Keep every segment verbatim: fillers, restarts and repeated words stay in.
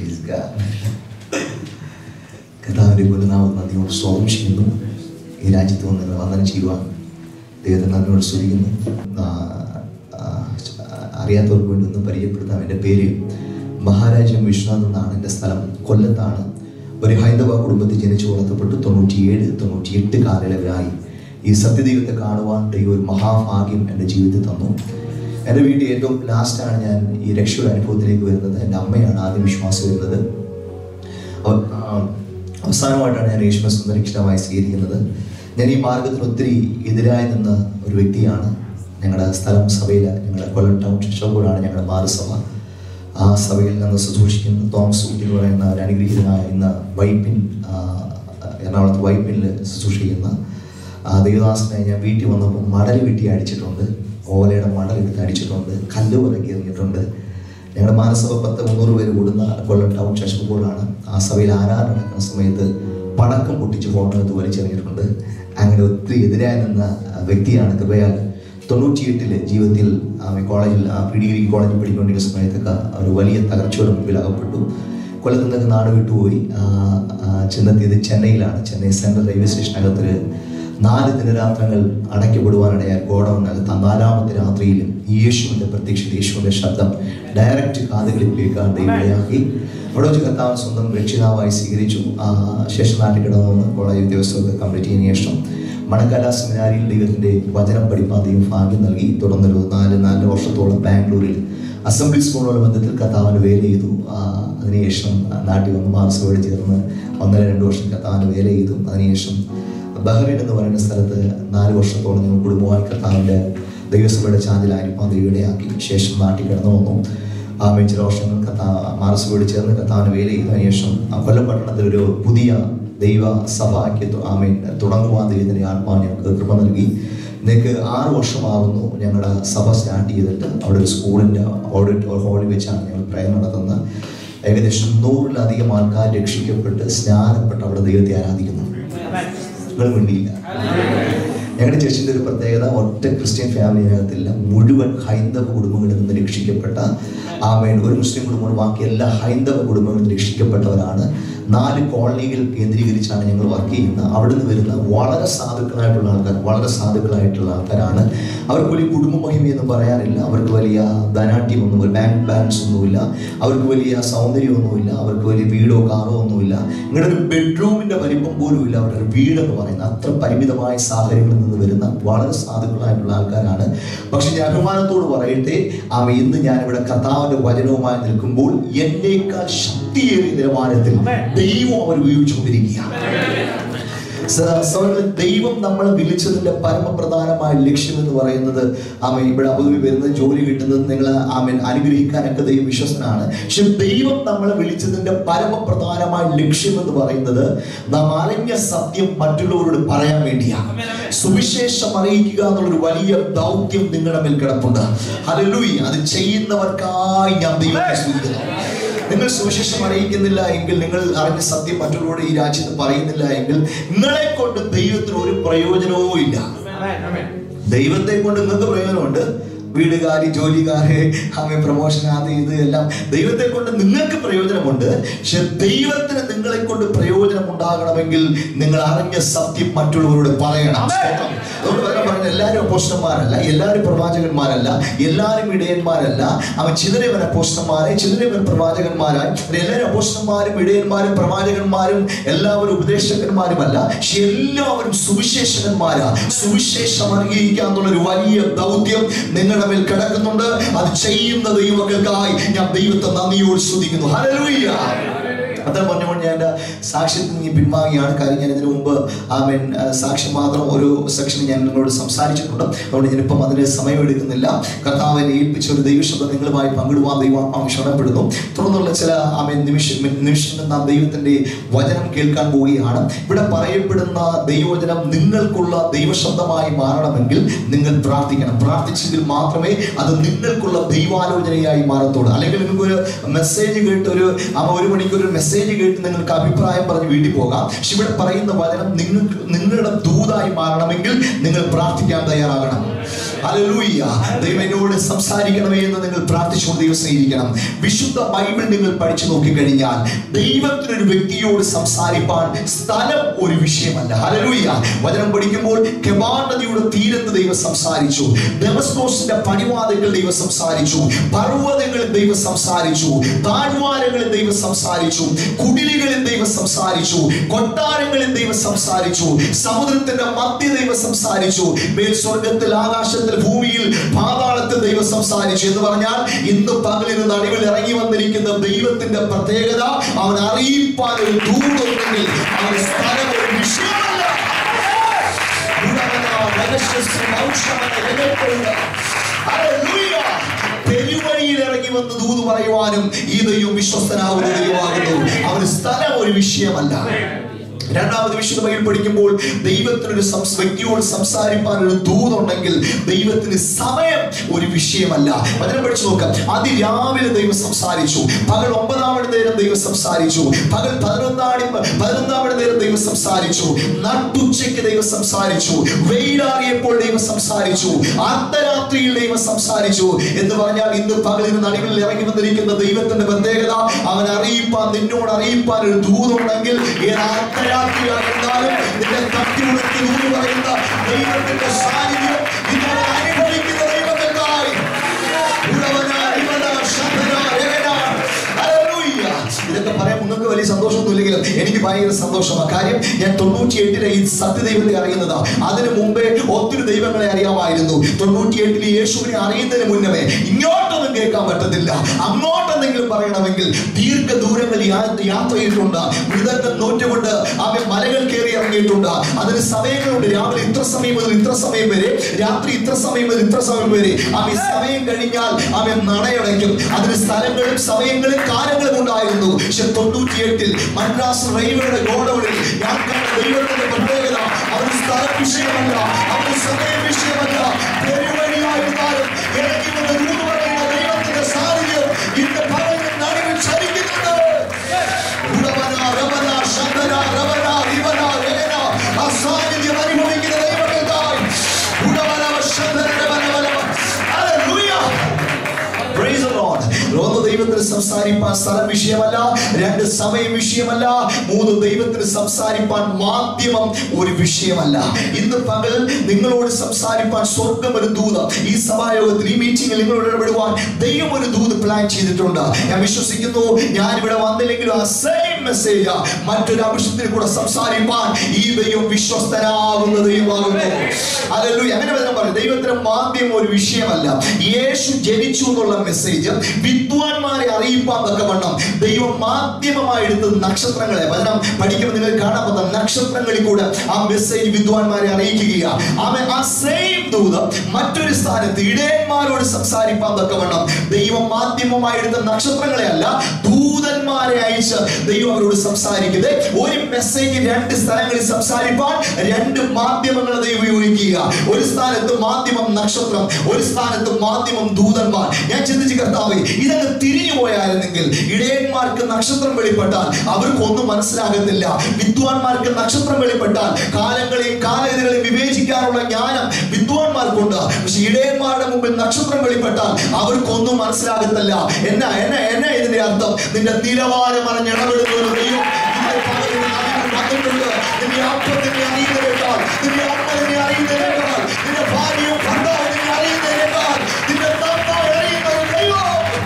കർത്താവിൻ്റെ ഗുരുനാമം നന്ദിയോട് സ്തോത്രം ചെയ്യുന്നു. ഈ രാജ്യത്ത് വന്ന് നിങ്ങൾ വന്ദനം ചെയ്യുവാൻ ദൈവത്തെ നന്ദിയോട് സ്തുതിക്കുന്നു. അറിയാത്തവർക്ക് വേണ്ടി ഒന്ന് പരിചയപ്പെടുത്താം. എൻ്റെ പേര് മഹാരാജം വിശ്വനാഥ് എന്നാണ്. എൻ്റെ സ്ഥലം കൊല്ലത്താണ്. ഒരു ഹൈന്ദവ കുടുംബത്തിൽ ജനിച്ചു വളർത്തപ്പെട്ടു. തൊണ്ണൂറ്റിയേഴ് തൊണ്ണൂറ്റിയെട്ട് കാലയളവിലായി ഈ സത്യദൈവത്തെ കാണുവാൻ ദൈവം ഒരു മഹാഭാഗ്യം എൻ്റെ ജീവിതത്തിൽ തന്നു. എൻ്റെ വീട്ടിൽ ഏറ്റവും ലാസ്റ്റാണ് ഞാൻ ഈ രക്ഷയുടെ അനുഭവത്തിലേക്ക് വരുന്നത്. എൻ്റെ അമ്മയാണ് ആദ്യം വിശ്വാസം വരുന്നത്. അവസാനമായിട്ടാണ് ഞാൻ യേശുവിനെ സ്വന്തം രക്ഷിതാവായി സ്വീകരിക്കുന്നത്. ഞാൻ ഈ മാർഗത്തിന് ഒത്തിരി എതിരായി നിന്ന ഒരു വ്യക്തിയാണ്. ഞങ്ങളുടെ സ്ഥലം സഭയിൽ, ഞങ്ങളുടെ കൊല്ലം ടൗൺ ശിക്ഷകൂടാണ് ഞങ്ങളുടെ മാതൃസഭ. ആ സഭയിൽ നിന്ന് ശുശ്രൂഷിക്കുന്ന തോമസ് ഊട്ടി എന്ന് പറയുന്ന ഒരു അനുഗ്രഹീതനായ ഇന്ന് വൈപ്പിൻ എറണാകുളത്ത് വൈപ്പിനിൽ ശുശ്രൂഷിക്കുന്ന ആ ദൈവദാസനെ ഞാൻ വീട്ടിൽ വന്നപ്പോൾ മടൽ വെട്ടി അടിച്ചിട്ടുണ്ട്. ഓലയുടെ മടൽ എടുത്ത് അടിച്ചിട്ടുണ്ട്. കല്ല് പുറക്കി എറിഞ്ഞിട്ടുണ്ട്. ഞങ്ങളുടെ മാനസഭ പത്ത് മുന്നൂറ് പേര് കൂടുന്ന കൊല്ലം ടൗൺ ശശികോടാണ്. ആ സഭയിൽ ആരാധന നടക്കുന്ന സമയത്ത് പടക്കം പൊട്ടിച്ച് ഫോട്ടോ എടുത്ത് വലിച്ചെറിഞ്ഞിട്ടുണ്ട്. അങ്ങനെ ഒത്തിരി എതിരായി നിന്ന വ്യക്തിയാണ്. കൃപയാൽ തൊണ്ണൂറ്റിയെട്ടില് ജീവിതത്തിൽ കോളേജിൽ പി ഡിഗ്രി കോളേജിൽ പഠിക്കൊണ്ടിരിക്കുന്ന സമയത്തൊക്കെ ഒരു വലിയ തകർച്ചയുടെ മുമ്പിൽ അകപ്പെട്ടു. കൊല്ലത്ത് നിന്നൊക്കെ നാട് വിട്ടുപോയി. ചെന്നെത്തിയത് ചെന്നൈയിലാണ്. ചെന്നൈ സെൻട്രൽ റെയിൽവേ സ്റ്റേഷനകത്തൊരു നാല് ദിനരാത്രങ്ങൾ അടയ്ക്കപ്പെടുവാനിടയാൽ ഗോഡൗണിനകത്ത് നാലാമത്തെ രാത്രിയിലും യേശുവിൻ്റെ പ്രത്യക്ഷത, യേശുവിൻ്റെ ശബ്ദം ഡയറക്റ്റ് കാതുകളിൽ കേൾക്കാൻ ദൈവമാക്കി അവിടെ വെച്ച് കർത്താവിനെ സ്വന്തം രക്ഷിതാവായി സ്വീകരിച്ചു. ശേഷം നാട്ടിൽ കിടന്നു കോളേജ് വിദ്യാഭ്യാസമൊക്കെ കംപ്ലീറ്റ് ചെയ്തതിനു ശേഷം മണക്കാല സെമിനാരിയിൽ ദൈവത്തിൻ്റെ വചനം പഠിപ്പാൻ ദൈവം ഭാഗ്യം നൽകി. തുടർന്നൊരു നാല് നാല് വർഷത്തോളം ബാംഗ്ലൂരിൽ അസംബ്ലി സ്കൂളുകളുടെ ബന്ധത്തിൽ കർത്താവിന് വേല ചെയ്തു. അതിനുശേഷം നാട്ടിൽ വന്ന് മാനസഭയോട് ചേർന്ന് ഒന്നര രണ്ട് വർഷം കർത്താവിന് വേല ചെയ്തു. അതിനുശേഷം ബഹ്റൈൻ എന്ന് പറയുന്ന സ്ഥലത്ത് നാല് വർഷത്തോളം ഞങ്ങൾ കുടുംബമായി കർത്താവിൻ്റെ ദൈവസഭയുടെ ചാഞ്ചലായിരിക്കാൻ ദൈവയുടെയാക്കി. ശേഷം നാട്ടിൽ കിടന്നു വന്നു. ആ ചില വർഷങ്ങൾ കർത്താ മാനസഭയോട് ചേർന്ന് കർത്താവിന് വേല ചെയ്തതിനു ശേഷം കൊല്ലം പട്ടണത്തിലൊരു പുതിയ ദൈവ സഭയ്ക്ക് ആമേൻ തുടങ്ങുവാൻ ദൈവത്തിൻ്റെ ആത്മാവ് ഞങ്ങൾക്ക് കൃപ നൽകി. നിങ്ങൾക്ക് ആറ് വർഷമാകുന്നു ഞങ്ങളുടെ സഭ സ്റ്റാർട്ട് ചെയ്തിട്ട്. അവിടെ ഒരു സ്കൂളിൻ്റെ ഓഡിറ്റോറിയം ഹാളിൽ വെച്ചാണ് ഞങ്ങൾ പ്രയർ നടത്തുന്നത്. ഏകദേശം നൂറിലധികം ആൾക്കാർ രക്ഷിക്കപ്പെട്ട് സ്നാനപ്പെട്ട് അവിടെ ദൈവത്തെ ആരാധിക്കുന്നു. നിങ്ങൾ വേണ്ടിയില്ല. ഞങ്ങളുടെ ചേച്ചിൻ്റെ ഒരു പ്രത്യേകത, ഒറ്റ ക്രിസ്ത്യൻ ഫാമിലിനകത്തില്ല. മുഴുവൻ ഹൈന്ദവ കുടുംബങ്ങളിൽ നിന്ന് രക്ഷിക്കപ്പെട്ട ആമേൻ ഒരു മുസ്ലിം കുടുംബം ബാക്കി എല്ലാ ഹൈന്ദവ കുടുംബങ്ങളിൽ രക്ഷിക്കപ്പെട്ടവരാണ്. നാല് കോളനികൾ കേന്ദ്രീകരിച്ചാണ് ഞങ്ങൾ വർക്ക് ചെയ്യുന്നത്. അവിടെ നിന്ന് വരുന്ന വളരെ സാധുക്കളായിട്ടുള്ള ആൾക്കാർ, വളരെ സാധുക്കളായിട്ടുള്ള ആൾക്കാരാണ്. അവർക്ക് വലിയ കുടുംബ മഹിമയൊന്നും പറയാനില്ല. അവർക്ക് വലിയ ധനാട്യമൊന്നും, ഒരു ബാങ്ക് ബാലൻസ് ഒന്നുമില്ല. അവർക്ക് വലിയ സൗന്ദര്യമൊന്നുമില്ല. അവർക്ക് വലിയ വീടോ കാറോ ഒന്നുമില്ല. ഇങ്ങനെ ഒരു ബെഡ്റൂമിൻ്റെ വലിപ്പം പോലും ഇല്ല അവരുടെ ഒരു വീടെന്ന് പറയുന്നത്. അത്ര പരിമിതമായ സാഹചര്യങ്ങളിൽ നിന്ന് വരുന്ന വളരെ സാധുക്കളായിട്ടുള്ള ആൾക്കാരാണ്. പക്ഷെ ഞാൻ അഭിമാനത്തോട് പറയട്ടെ, ആ ഇന്ന് ഞാനിവിടെ കർത്താവിൻ്റെ വചനവുമായി നിൽക്കുമ്പോൾ എന്നേക്കാൾ ശക്തിയേറിയ നിലവാരത്തിൽ ദൈവം അവർ ഉപയോഗിച്ചുകൊണ്ടിരിക്കുകയാണ്. ദൈവം നമ്മളെ വിളിച്ചതിന്റെ പരമപ്രധാനമായ ലക്ഷ്യം എന്ന് പറയുന്നത് ആമൻ ഇവിടെ അപകടം വരുന്നത്, ജോലി കിട്ടുന്നത്, നിങ്ങൾ ആമൻ അനുഗ്രഹിക്കാനൊക്കെ ദൈവം വിശ്വസനാണ്. പക്ഷെ ദൈവം നമ്മളെ വിളിച്ചതിന്റെ പരമപ്രധാനമായ ലക്ഷ്യം എന്ന് പറയുന്നത് നാം അറിഞ്ഞ സത്യം മറ്റുള്ളവരോട് പറയാൻ വേണ്ടിയാണ്. സുവിശേഷം അറിയിക്കുക എന്നുള്ളൊരു വലിയ ദൗത്യം നിങ്ങളുടെ മേൽ കിടപ്പുണ്ട്. ഹല്ലേലൂയ. അത് ചെയ്യുന്നവർക്കായി ഞാൻ ദൈവത്തെ സ്തുതിക്കുന്നു. നിങ്ങൾ സുവിശേഷം അറിയിക്കുന്നില്ല എങ്കിൽ, നിങ്ങൾ അറിഞ്ഞ സത്യം മറ്റുള്ളവരോട് ഈ രാജ്യത്ത് പറയുന്നില്ല എങ്കിൽ, നിങ്ങളെ കൊണ്ട് ദൈവത്തിന് ഒരു പ്രയോജനവും ഇല്ല. ദൈവത്തെ കൊണ്ട് നിങ്ങൾക്ക് പ്രയോജനമുണ്ട്. വീടുകാരി, ജോലിക്കാരെ, അങ്ങനെ പ്രൊമോഷൻ, അത് ഇത് എല്ലാം ദൈവത്തെ കൊണ്ട് നിങ്ങൾക്ക് പ്രയോജനമുണ്ട്. പക്ഷെ ദൈവത്തിന് നിങ്ങളെ കൊണ്ട് പ്രയോജനം ഉണ്ടാകണമെങ്കിൽ നിങ്ങൾ അറിഞ്ഞ സത്യം മറ്റുള്ളവരോട് പറയണം. അതുകൊണ്ട് പറഞ്ഞ എല്ലാവരും അപ്പോസ്തലന്മാരല്ല, എല്ലാവരും പ്രവാചകന്മാരല്ല, എല്ലാവരും ഇടയന്മാരല്ല. അവൻ ചിലരവൻ അപ്പോസ്തലന്മാരെ, ചിലരവൻ പ്രവാചകന്മാരായി. എല്ലാവരും അപ്പോസ്തലന്മാരും ഇടയന്മാരും പ്രവാചകന്മാരും എല്ലാവരും ഉപദേശകന്മാരുമല്ല. പക്ഷെ എല്ലാവരും സുവിശേഷകന്മാരാ. സുവിശേഷം അറിയിക്കുക എന്നുള്ളൊരു വലിയ ദൗത്യം നിങ്ങളുടെ മേൽ കിടക്കുന്നുണ്ട്. അത് ചെയ്യുന്ന ദൈവങ്ങൾക്കായി ഞാൻ ദൈവത്തെ നന്ദിയോട് സ്തുതിക്കുന്നു. ഹല്ലേലൂയ. അത്ര പറഞ്ഞുകൊണ്ട് ഞാൻ എൻ്റെ സാക്ഷ്യത്തിൽ നിന്ന് പിൻവാങ്ങിയാണ്. കാര്യം ഞാൻ ഇതിനു മുമ്പ് ആമേൻ സാക്ഷ്യം മാത്രം ഒരു സെക്ഷൻ ഞാൻ നിങ്ങളോട് സംസാരിച്ചിട്ടുണ്ട്. അതുകൊണ്ട് ഞാനിപ്പം അതിന് സമയമെടുക്കുന്നില്ല. കർത്താവിനെ ഏൽപ്പിച്ച ഒരു ദൈവശബ്ദം നിങ്ങളുമായി പങ്കിടുവാൻ ദൈവാത്മാവ് ക്ഷണപ്പെടുന്നു. തുടർന്നുള്ള ചില ആമേൻ നിമിഷ നിമിഷങ്ങൾ നാം ദൈവത്തിൻ്റെ വചനം കേൾക്കാൻ പോവുകയാണ്. ഇവിടെ പറയപ്പെടുന്ന ദൈവവചനം നിങ്ങൾക്കുള്ള ദൈവശബ്ദമായി മാറണമെങ്കിൽ നിങ്ങൾ പ്രാർത്ഥിക്കണം. പ്രാർത്ഥിച്ചെങ്കിൽ മാത്രമേ അത് നിങ്ങൾക്കുള്ള ദൈവാലോചനയായി മാറത്തുള്ളൂ. അല്ലെങ്കിൽ നിങ്ങൾക്കൊരു മെസ്സേജ് കേട്ട് ഒരു ഒരു മണിക്കൂർ മെസ്സേജ് മെസ്സേജ് കേട്ട് നിങ്ങൾക്ക് അഭിപ്രായം പറഞ്ഞ് വീട്ടിൽ പോകാം. പക്ഷെ ഇവിടെ പറയുന്ന വചനം നിങ്ങൾക്ക് നിങ്ങളുടെ ദൂതായി മാറണമെങ്കിൽ നിങ്ങൾ പ്രാർത്ഥിക്കാൻ തയ്യാറാകണം. ഹല്ലേലൂയ. ദൈവം എന്നോട് സംസാരിക്കണമേ എന്ന് നിങ്ങൾ പ്രാർത്ഥിച്ചുകൊണ്ട് ദൈവം സ്നേഹിക്കണം. വിശുദ്ധ ബൈബിൾ നിങ്ങൾ പഠിച്ചു നോക്കിക്കഴിഞ്ഞാൽ ദൈവത്തിനൊരു വ്യക്തിയോട് സംസാരിപ്പാൻ സ്ഥലം ഒരു വിഷയമല്ല. ഹല്ലേലൂയ. വചനം പഠിക്കുമ്പോൾ കെബാർ നദിയുടെ തീരത്ത് ദൈവം സംസാരിച്ചു, ദമസ്കോസിന്റെ പടിവാതിൽക്കൽ ദൈവം സംസാരിച്ചു, പർവ്വതങ്ങളിൽ ദൈവം സംസാരിച്ചു, താഴ്വാരങ്ങളിൽ ദൈവം സംസാരിച്ചു, കുടിലുകളിൽ ദൈവം സംസാരിച്ചു, കൊട്ടാരങ്ങളിൽ ദൈവം സംസാരിച്ചു, സമുദ്രത്തിന്റെ മധ്യ ദൈവം സംസാരിച്ചു, മേൽ സ്വർഗത്തിൽ, ആകാശത്തിൽ, ഭൂമിയിൽ, പാതാളത്തിൽ ദൈവം സംസാരിച്ചു. എന്ന് പറഞ്ഞാൽ ഇന്ന് പകലിന് നടുവിൽ ഇറങ്ങി വന്നിരിക്കുന്ന ദൈവത്തിന്റെ പ്രത്യേകത, അവൻ അറിയിപ്പാൻ ഒരു ദൂതുണ്ടെങ്കിൽ അവൻ സ്ഥലം ഒരു വിഷയമല്ല. പെരുവഴിയിൽ ഇറങ്ങി വന്ന് ദൂത് പറയുവാനും ഈ ദൈവം വിശ്വസ്തനാവുന്ന ദൈവമാകുന്നു. അവന് സ്ഥലം ഒരു വിഷയമല്ല. രണ്ടാമത് വിശുദ്ധ ബൈബിൾ പഠിക്കുമ്പോൾ ദൈവത്തിനൊരു വ്യക്തിയോട് സംസാരിക്കാൻ ഒരു ദൂതുണ്ടെങ്കിൽ ദൈവത്തിന് സമയം ഒരു വിഷയമല്ല. വചനം പഠിച്ചു നോക്കാം. അതിരാവിലെ ദൈവം സംസാരിച്ചു, പകൽ ഒമ്പതാമത് നേരം ദൈവം സംസാരിച്ചു, പകൽ പതിനൊന്നാം പതിനൊന്നാമത് നേരം ദൈവം സംസാരിച്ചു, നട്ടുച്ചയ്ക്ക് ദൈവം സംസാരിച്ചു, വെയിലാറിയപ്പോൾ ദൈവം സംസാരിച്ചു, അർദ്ധരാത്രിയിൽ ദൈവം സംസാരിച്ചു. എന്ന് പറഞ്ഞാൽ ഇന്ന് പകലിന് നടുവിൽ ഇറങ്ങി വന്നിരിക്കുന്ന ദൈവത്തിന്റെ പ്രത്യേകത, അവൻ അറിയിപ്പാൻ, നിന്നോട് അറിയിപ്പാൻ ഒരു ദൂതുണ്ടെങ്കിൽ നിന്റെ തട്ടിയുടക്കി ദൂത് പറയുന്ന ദൈവത്തിന്റെ സാന്നിധ്യം നിങ്ങളെ അനുഭവിക്കുന്ന ദൈവത്തിനായി ഇതൊക്കെ പറയാൻ നിങ്ങൾക്ക് വലിയ സന്തോഷമൊന്നുമില്ലെങ്കിലും എനിക്ക് ഭയങ്കര സന്തോഷമാണ്. കാര്യം ഞാൻ തൊണ്ണൂറ്റി എട്ടിലെ ഈ സത്യദൈവത്തെ അറിയുന്നതാ. അതിനു മുമ്പേ ഒത്തിരി ദൈവങ്ങളെ അറിയാമായിരുന്നു. തൊണ്ണൂറ്റി എട്ടില് യേശുവിനെ അറിയുന്നതിന് മുന്നമേ ഇങ്ങോട്ടൊന്നും കേൾക്കാൻ പറ്റത്തില്ല. അങ്ങോട്ടെന്തെങ്കിലും പറയണമെങ്കിൽ ദീർഘദൂരങ്ങൾ യാത്ര ചെയ്തിട്ടുണ്ട്. മൃതങ്ങൾ നോറ്റുകൊണ്ട് അവൻ മലകൾ കയറി ഇറങ്ങിയിട്ടുണ്ട്. അതിന് സമയങ്ങളുണ്ട്. രാവിലെ ഇത്ര സമയം മുതൽ ഇത്ര സമയം വരെ, രാത്രി ഇത്ര സമയം മുതൽ ഇത്ര സമയം വരെ. അവൻ സമയം കഴിഞ്ഞാൽ അവൻ നടയടയ്ക്കും. അതിന് സ്ഥലങ്ങളും സമയങ്ങളും കാലങ്ങളും ഉണ്ടായിരുന്നു. പക്ഷെ തൊണ്ണൂറ്റി എട്ടിൽ മദ്രാസ് റെയിൽവേയുടെ ഗോഡൌണിൽ ഞാൻ കണ്ട ദൈവത്തിന്റെ പ്രത്യേകത, അവന് സ്ഥല വിഷയമല്ല, അവന് സമയ വിഷയമല്ല. പെരുവഴിയായിരുന്നാലും ഇറങ്ങി വന്ന് ദൂത് പറയുന്ന ദൈവത്തിന്റെ സാന്നിധ്യം ഇന്ന് പകലിന് നടുവിൽ ചലിക്കുന്നുണ്ട്. ആ സാന്നിധ്യം അനുഭവിക്കുന്ന ദൈവങ്ങൾക്കായി ഒന്ന് ദൈവത്തിന് സംസാരിപ്പാൻ സ്ഥലം വിഷയമല്ല, രണ്ട് സമയം വിഷയമല്ല, മൂന്ന് ദൈവത്തിന് സംസാരിപ്പാൻ മാധ്യമം ഒരു വിഷയമല്ല. ഇന്ന് പകൽ നിങ്ങളോട് സംസാരിപ്പാൻ സ്വർഗം ഒരു ദൂത്, ഈ സഭായോഗത്തിൽ, ഈ മീറ്റിംഗിൽ നിങ്ങളോട് ഇടപെടുവാൻ ദൈവം ഒരു ദൂത് പ്ലാൻ ചെയ്തിട്ടുണ്ട്. ഞാൻ വിശ്വസിക്കുന്നു, ഞാൻ ഇവിടെ വന്നില്ലെങ്കിലും ആ സെയിം മെസ്സേജ് മറ്റൊരു ആവശ്യത്തിന് കൂടെ സംസാരിപ്പാൻ ഈ ദൈവം വിശ്വസ്തനാകുന്ന ദൈവമാകുന്നു. ഹല്ലേലൂയ. അങ്ങനെ പറയും ദൈവത്തിന് മാധ്യമം ഒരു വിഷയമല്ല. യേശു ജനിച്ചു എന്നുള്ള മെസ്സേജ് വിദ്വാൻമാരെ അറിയിപ്പാൻ തക്കവണ്ണം ദൈവം മാധ്യമമായി എടുത്ത നക്ഷത്രങ്ങളെ, വചനം പഠിക്കുമ്പോൾ നിങ്ങൾ കാണാൻ പറ്റുന്ന നക്ഷത്രങ്ങളിൽ കൂടെ ആ മെസ്സേജ് വിദ്വാൻമാരെ അറിയിക്കുകയാണ്. അവൻ ആ സെയിം ദൂത് മറ്റൊരു സ്ഥാനത്ത് ഇടയന്മാരോട് സംസാരിപ്പാൻ തക്കവണ്ണം ദൈവം മാധ്യമമായി എടുത്ത നക്ഷത്രങ്ങളെ അല്ല, ദൂതന്മാരെ അയച്ച് ദൈവം അവരോട് സംസാരിക്കുന്നത്. ഒരു മെസ്സേജ് രണ്ട് സ്ഥലങ്ങളിൽ സംസാരിപ്പാൻ രണ്ട് മാധ്യമങ്ങളെ ദൈവം ഉപയോഗിക്കുക. ഒരു സ്ഥാനത്ത് മാധ്യമം നക്ഷത്രം, ഒരു സ്ഥാനത്ത് മാധ്യമം ദൂതന്മാർ. ഞാൻ ചിന്തിച്ച് കർത്താവേ, ഇതൊക്കെ തിരിഞ്ഞു പോയായിരുന്നെങ്കിൽ ഇടയന്മാർക്ക് നക്ഷത്രം വെളിപ്പെട്ടാൽ അവർക്കൊന്നും മനസ്സിലാകത്തില്ല. വിദ്വാൻമാർക്ക് നക്ഷത്രം വെളിപ്പെട്ടാൽ കാലങ്ങളെയും കാലഗതികളെയും വിവേചിക്കാനുള്ള ജ്ഞാനം വിദ്വാൻമാർക്കുണ്ട്. പക്ഷെ ഇടയന്മാരുടെ മുമ്പിൽ നക്ഷത്രം വെളിപ്പെട്ടാൽ അവർക്കൊന്നും മനസ്സിലാകത്തില്ല. എന്നാ എന്നാ എന്നാ ഇതിന്റെ അർത്ഥം? നിന്റെ നിലവാരം അറിഞ്ഞ് ഇടപെടുന്ന ഒരു ദൈവം വന്നിട്ടുണ്ട്. നിന്റെ അപ്പത്തിനെ അറിയുന്നതിനേക്കാൾ, നിന്റെ അമ്മനെ അറിയുന്നതിനേക്കാൾ, നിന്റെ ഭാര്യയും ഭർത്താവിനെ അറിയുന്നതിനേക്കാൾ നിന്റെ തമ്പായി അറിയുന്ന ഒരു ദൈവം.